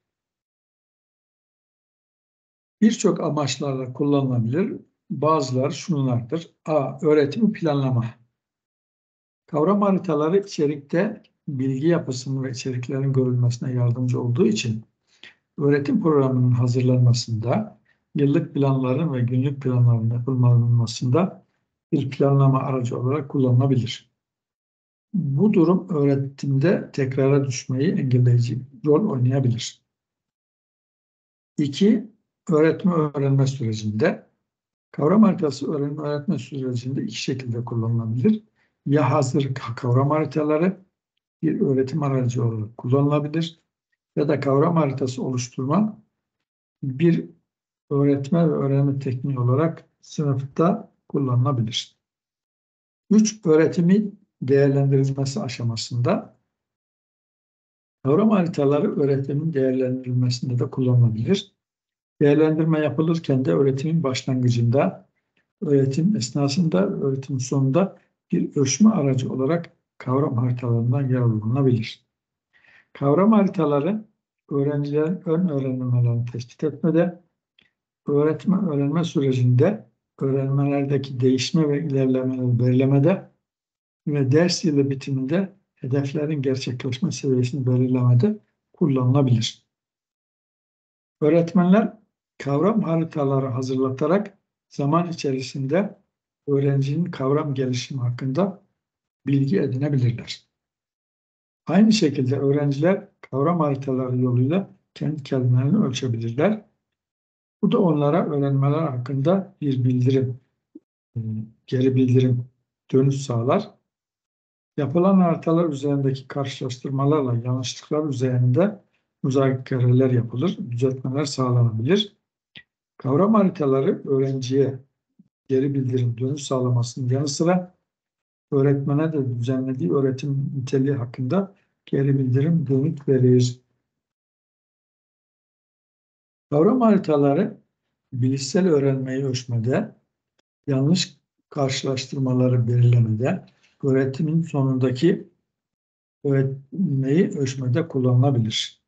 Birçok amaçlarla kullanılabilir. Bazıları şunlardır. A. Öğretimi planlama. Kavram haritaları içerikte bilgi yapısının ve içeriklerin görülmesine yardımcı olduğu için öğretim programının hazırlanmasında, yıllık planların ve günlük planların yapılmasında bir planlama aracı olarak kullanılabilir. Bu durum öğretimde tekrara düşmeyi engelleyici rol oynayabilir. 2. Öğretme-öğrenme sürecinde kavram haritası öğrenme-öğretme sürecinde iki şekilde kullanılabilir. Ya hazır kavram haritaları bir öğretim aracı olarak kullanılabilir ya da kavram haritası oluşturma bir öğretme ve öğrenme tekniği olarak sınıfta kullanılabilir. 3. Öğretimin değerlendirilmesi aşamasında kavram haritaları öğretimin değerlendirilmesinde de kullanılabilir. Değerlendirme yapılırken de öğretimin başlangıcında, öğretim esnasında, öğretim sonunda bir ölçme aracı olarak kavram haritalarından yararlanılabilir. Kavram haritaları öğrencilerin ön öğrenmelerini tespit etmede, öğretme-öğrenme sürecinde öğrenmelerdeki değişme ve ilerlemeleri belirlemede ve ders yılı bitiminde hedeflerin gerçekleşme seviyesini belirlemede kullanılabilir. Öğretmenler kavram haritaları hazırlatarak zaman içerisinde öğrencinin kavram gelişimi hakkında bilgi edinebilirler. Aynı şekilde öğrenciler kavram haritaları yoluyla kendi kelimelerini ölçebilirler. Bu da onlara öğrenmeler hakkında bir bildirim, geri bildirim, dönüş sağlar. Yapılan haritalar üzerindeki karşılaştırmalarla yanlışlıklar üzerinde müzakereler yapılır, düzeltmeler sağlanabilir. Kavram haritaları öğrenciye geri bildirim, dönüş sağlamasının yanı sıra öğretmene de düzenlediği öğretim niteliği hakkında geri bildirim, dönüt verir. Kavram haritaları bilişsel öğrenmeyi ölçmede, yanlış karşılaştırmaları belirlemede, öğretimin sonundaki öğrenmeyi ölçmede kullanılabilir.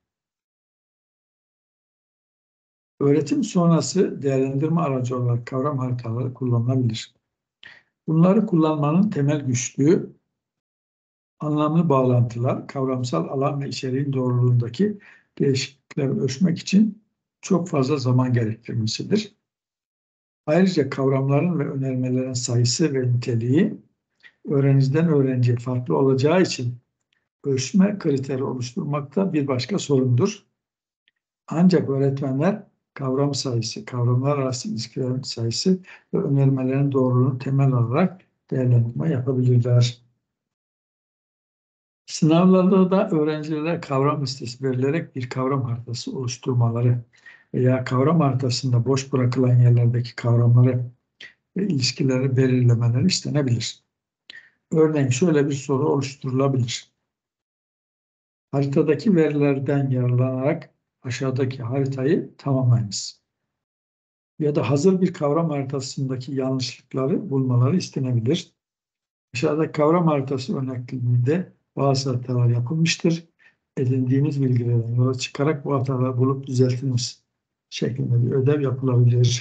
Öğretim sonrası değerlendirme aracı olarak kavram haritaları kullanılabilir. Bunları kullanmanın temel güçlüğü, anlamlı bağlantılar, kavramsal alan ve içeriğin doğruluğundaki değişiklikleri ölçmek için çok fazla zaman gerektirmesidir. Ayrıca kavramların ve önermelerin sayısı ve niteliği öğrenciden öğrenciye farklı olacağı için ölçme kriteri oluşturmakta bir başka sorundur. Ancak öğretmenler kavram sayısı, kavramlar arası ilişkilerin sayısı ve önermelerin doğruluğunu temel alarak değerlendirme yapabilirler. Sınavlarda da öğrencilere kavram listesi verilerek bir kavram haritası oluşturmaları veya kavram haritasında boş bırakılan yerlerdeki kavramları ve ilişkileri belirlemeleri istenebilir. Örneğin şöyle bir soru oluşturulabilir. Haritadaki verilerden yararlanarak aşağıdaki haritayı tamamlayınız. Ya da hazır bir kavram haritasındaki yanlışlıkları bulmaları istenebilir. Aşağıdaki kavram haritası örnekliğinde bazı hatalar yapılmıştır. Edindiğiniz bilgilerden yola çıkarak bu hataları bulup düzeltiniz şeklinde bir ödev yapılabilir.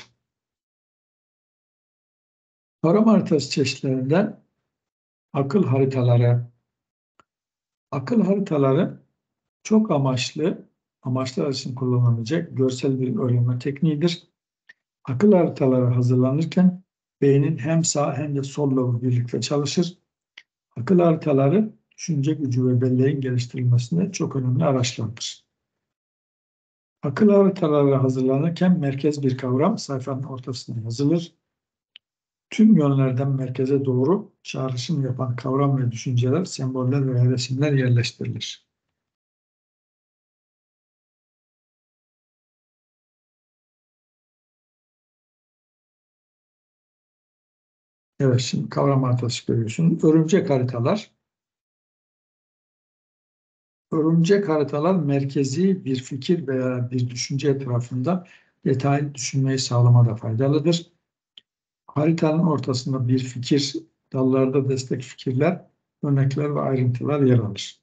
Kavram haritası çeşitlerinden akıl haritaları. Akıl haritaları çok amaçlar için kullanılabilecek görsel bir öğrenme tekniğidir. Akıl haritaları hazırlanırken beynin hem sağ hem de sol lobu birlikte çalışır. Akıl haritaları düşünce gücü ve belleğin geliştirilmesinde çok önemli araçlardır. Akıl haritaları hazırlanırken merkez bir kavram sayfanın ortasına yazılır. Tüm yönlerden merkeze doğru çağrışım yapan kavram ve düşünceler, semboller veya resimler yerleştirilir. Evet, şimdi kavram haritası görüyorsunuz. Örümcek haritalar merkezi bir fikir veya bir düşünce etrafında detaylı düşünmeyi sağlamada faydalıdır. Haritanın ortasında bir fikir, dallarda destek fikirler, örnekler ve ayrıntılar yer alır.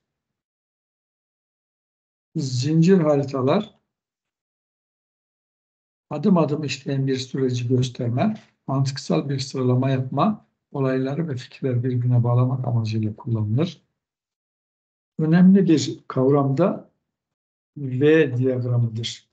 Zincir haritalar adım adım işleyen bir süreci gösterme, mantıksal bir sıralama yapma, olayları ve fikirleri birbirine bağlamak amacıyla kullanılır. Önemli bir kavram da V diyagramıdır.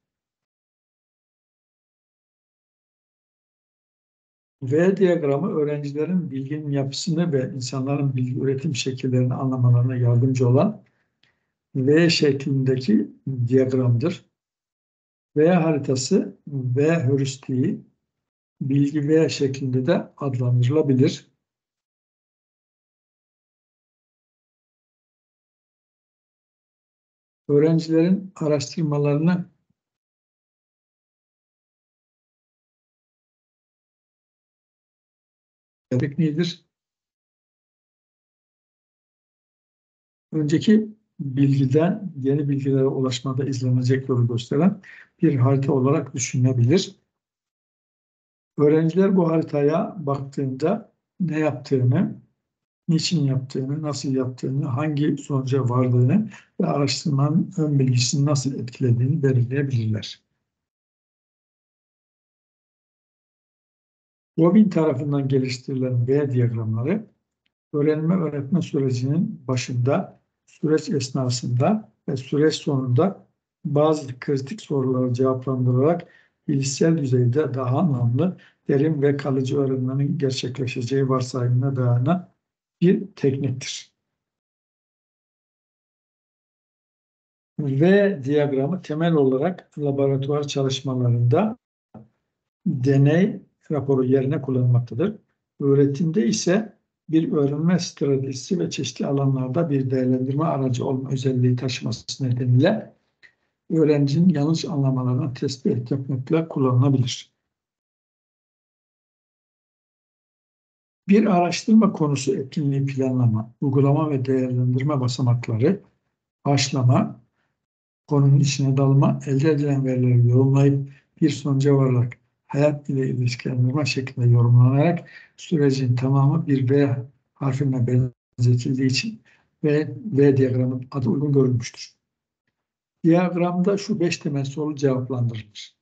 V diyagramı öğrencilerin bilginin yapısını ve insanların bilgi üretim şekillerini anlamalarına yardımcı olan V şeklindeki diyagramdır. V haritası, V heuristik, bilgi V şeklinde de adlandırılabilir. Öğrencilerin araştırmalarını tekniğidir. Önceki bilgiden yeni bilgilere ulaşmada izlenecek yolu gösteren bir harita olarak düşünülebilir. Öğrenciler bu haritaya baktığında ne yaptığını, niçin yaptığını, nasıl yaptığını, hangi sonuca vardığını ve araştırmanın ön bilgisini nasıl etkilediğini belirleyebilirler. Robin tarafından geliştirilen V diyagramları, öğrenme öğretme sürecinin başında, süreç esnasında ve süreç sonunda bazı kritik soruları cevaplandırarak bilişsel düzeyde daha anlamlı, derin ve kalıcı öğrenmenin gerçekleşeceği varsayımına dayanan bir tekniktir. V diyagramı temel olarak laboratuvar çalışmalarında deney raporu yerine kullanılmaktadır. Öğretimde ise bir öğrenme stratejisi ve çeşitli alanlarda bir değerlendirme aracı olma özelliği taşıması nedeniyle öğrencinin yanlış anlamalarını tespit etmekle kullanılabilir. Bir araştırma konusu etkinliği planlama, uygulama ve değerlendirme basamakları, başlama, konunun içine dalma, elde edilen verileri yorumlayıp bir sonuca vararak hayat ile ilişkilendirme şeklinde yorumlanarak sürecin tamamı bir V harfine benzetildiği için V diyagramın adı uygun görülmüştür. Diyagramda şu 5 temel soru cevaplandırılır.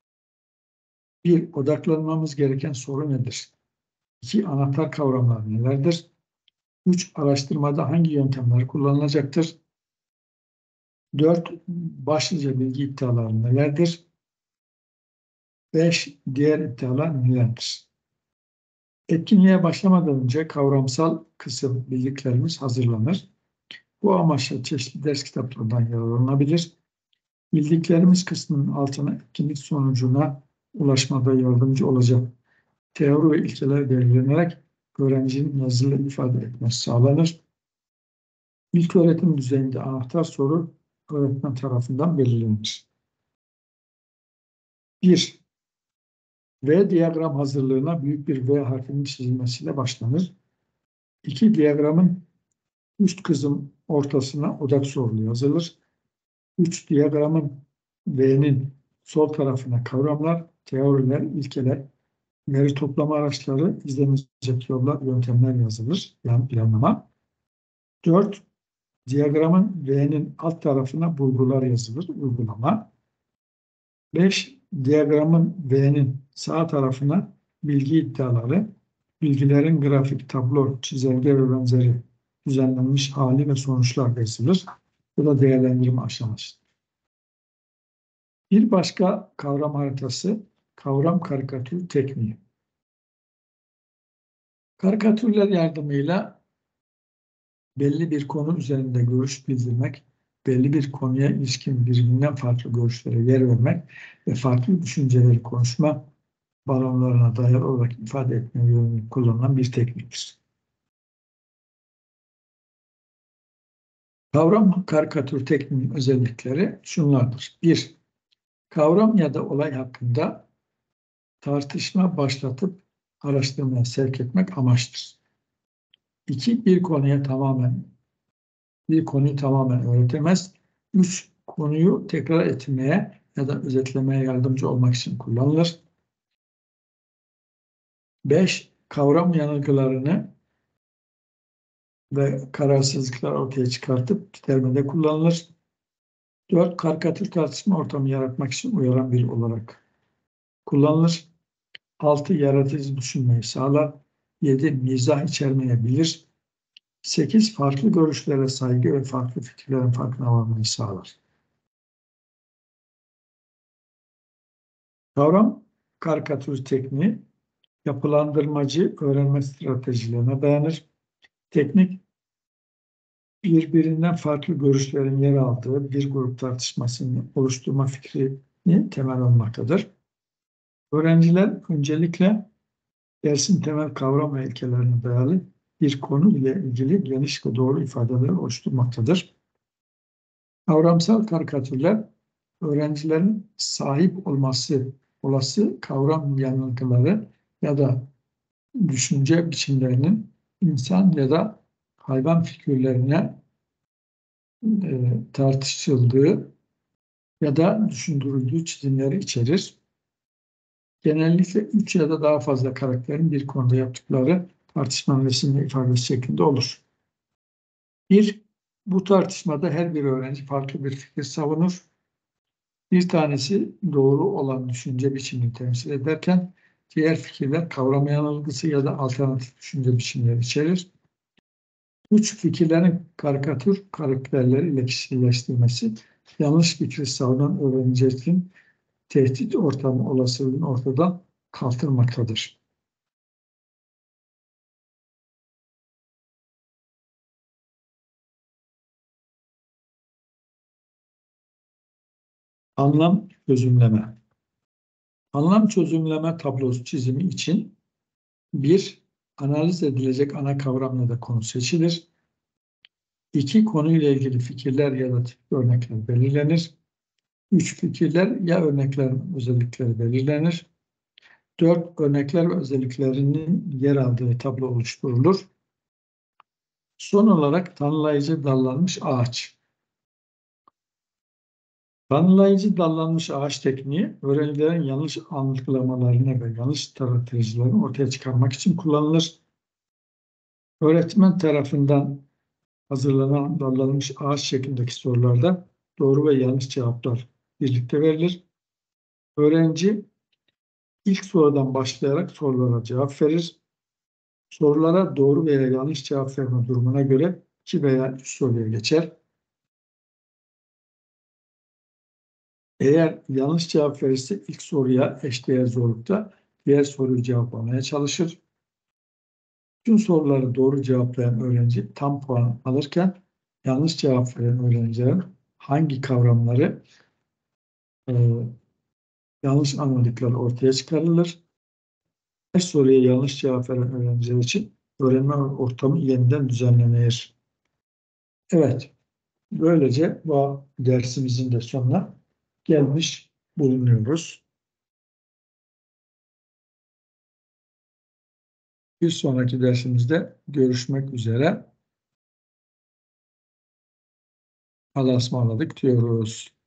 1. Odaklanmamız gereken soru nedir? 2. Anahtar kavramlar nelerdir? 3. Araştırmada hangi yöntemler kullanılacaktır? 4. Başlıca bilgi iddiaları nelerdir? 5. Diğer iddialar nelerdir? Etkinliğe başlamadan önce kavramsal kısım bildiklerimiz hazırlanır. Bu amaçla çeşitli ders kitaplarından yararlanabilir. Bildiklerimiz kısmının altına etkinlik sonucuna ulaşmada yardımcı olacak teori ve ilkeler belirlenerek öğrencinin yazılı ifade etmesi sağlanır. İlk öğretim düzeyinde anahtar soru öğretmen tarafından belirlenir. 1. V diyagram hazırlığına büyük bir V harfinin çizilmesiyle başlanır. 2. Diyagramın üst kısım ortasına odak sorulu yazılır. 3. Diyagramın V'nin sol tarafına kavramlar, teoriler, ilkeler, veri toplama araçları, izlenecek yollar, yöntemler yazılır. Yani planlama. 4. Diyagramın V'nin alt tarafına bulgular yazılır, uygulama. 5. Diyagramın V'nin sağ tarafına bilgi iddiaları, bilgilerin grafik, tablo, çizelge ve benzeri düzenlenmiş hali ve sonuçlar yazılır. Bu da değerlendirme aşaması. Bir başka kavram haritası, kavram karikatür tekniği. Karikatürler yardımıyla belli bir konu üzerinde görüş bildirmek, belli bir konuya ilişkin birbirinden farklı görüşlere yer vermek ve farklı düşünceleri konuşma balonlarına dayalı olarak ifade etme yönünü kullanılan bir tekniktir. Kavram karikatür tekniğinin özellikleri şunlardır. 1. Kavram ya da olay hakkında tartışma başlatıp araştırmaya sevk etmek amaçtır. 2. Bir konuyu tamamen öğretemez. 3. Konuyu tekrar etmeye ya da özetlemeye yardımcı olmak için kullanılır. 5. Kavram yanılgılarını ve kararsızlıklar ortaya çıkartıp gidermede kullanılır. 4. Karikatür tartışma ortamı yaratmak için uyaran bir olarak kullanılır. 6. Yaratıcı düşünmeyi sağlar. 7. Mizah içermeyebilir. 8. Farklı görüşlere saygı ve farklı fikirlerin farkına varmayı sağlar. Kavram karikatür tekniği yapılandırmacı öğrenme stratejilerine dayanır. Teknik, birbirinden farklı görüşlerin yer aldığı bir grup tartışmasını oluşturma fikrini temel almaktadır. Öğrenciler öncelikle dersin temel kavram ve ilkelerine dayalı bir konu ile ilgili geniş ve doğru ifadeler oluşturmaktadır. Kavramsal karikatürler, öğrencilerin sahip olması olası kavram yanılgıları ya da düşünce biçimlerinin insan ya da hayvan figürlerine tartışıldığı ya da düşündürüldüğü çizimleri içerir. Genellikle 3 ya da daha fazla karakterin bir konuda yaptıkları tartışmanın resimli ifadesi şeklinde olur. 1. Bu tartışmada her bir öğrenci farklı bir fikir savunur. Bir tanesi doğru olan düşünce biçimini temsil ederken diğer fikirler kavram yanılgısı ya da alternatif düşünce biçimleri içerir. 3. Fikirlerin karikatür karakterleri ile kişileştirmesi yanlış fikri savunan öğrencilerin tehdit ortamı olasılığını ortadan kaldırmaktadır. Anlam çözümleme. Anlam çözümleme tablosu çizimi için 1. Analiz edilecek ana kavram ya da konu seçilir. 2. Konuyla ilgili fikirler ya da tip örnekler belirlenir. 3. Fikirler ya örneklerin özellikleri belirlenir. 4. Örnekler ve özelliklerinin yer aldığı tablo oluşturulur. Son olarak tanımlayıcı dallanmış ağaç. Tanımlayıcı dallanmış ağaç tekniği, öğrencilerin yanlış algılamalarını ve yanlış stratejilerini ortaya çıkarmak için kullanılır. Öğretmen tarafından hazırlanan dallanmış ağaç şeklindeki sorularda doğru ve yanlış cevaplar birlikte verilir. Öğrenci ilk sorudan başlayarak sorulara cevap verir. Sorulara doğru veya yanlış cevap verme durumuna göre 2 veya 3 soruya geçer. Eğer yanlış cevap verirse ilk soruya eşdeğer zorlukta diğer soruyu cevaplamaya çalışır. Tüm soruları doğru cevaplayan öğrenci tam puan alırken yanlış cevap veren öğrencilerin hangi kavramları yanlış anladıkları ortaya çıkarılır. Her soruya yanlış cevap veren öğrenciler için öğrenme ortamı yeniden düzenlenir. Evet, böylece bu dersimizin de sonuna gelmiş bulunuyoruz. Bir sonraki dersimizde görüşmek üzere. Allah'a ısmarladık diyoruz.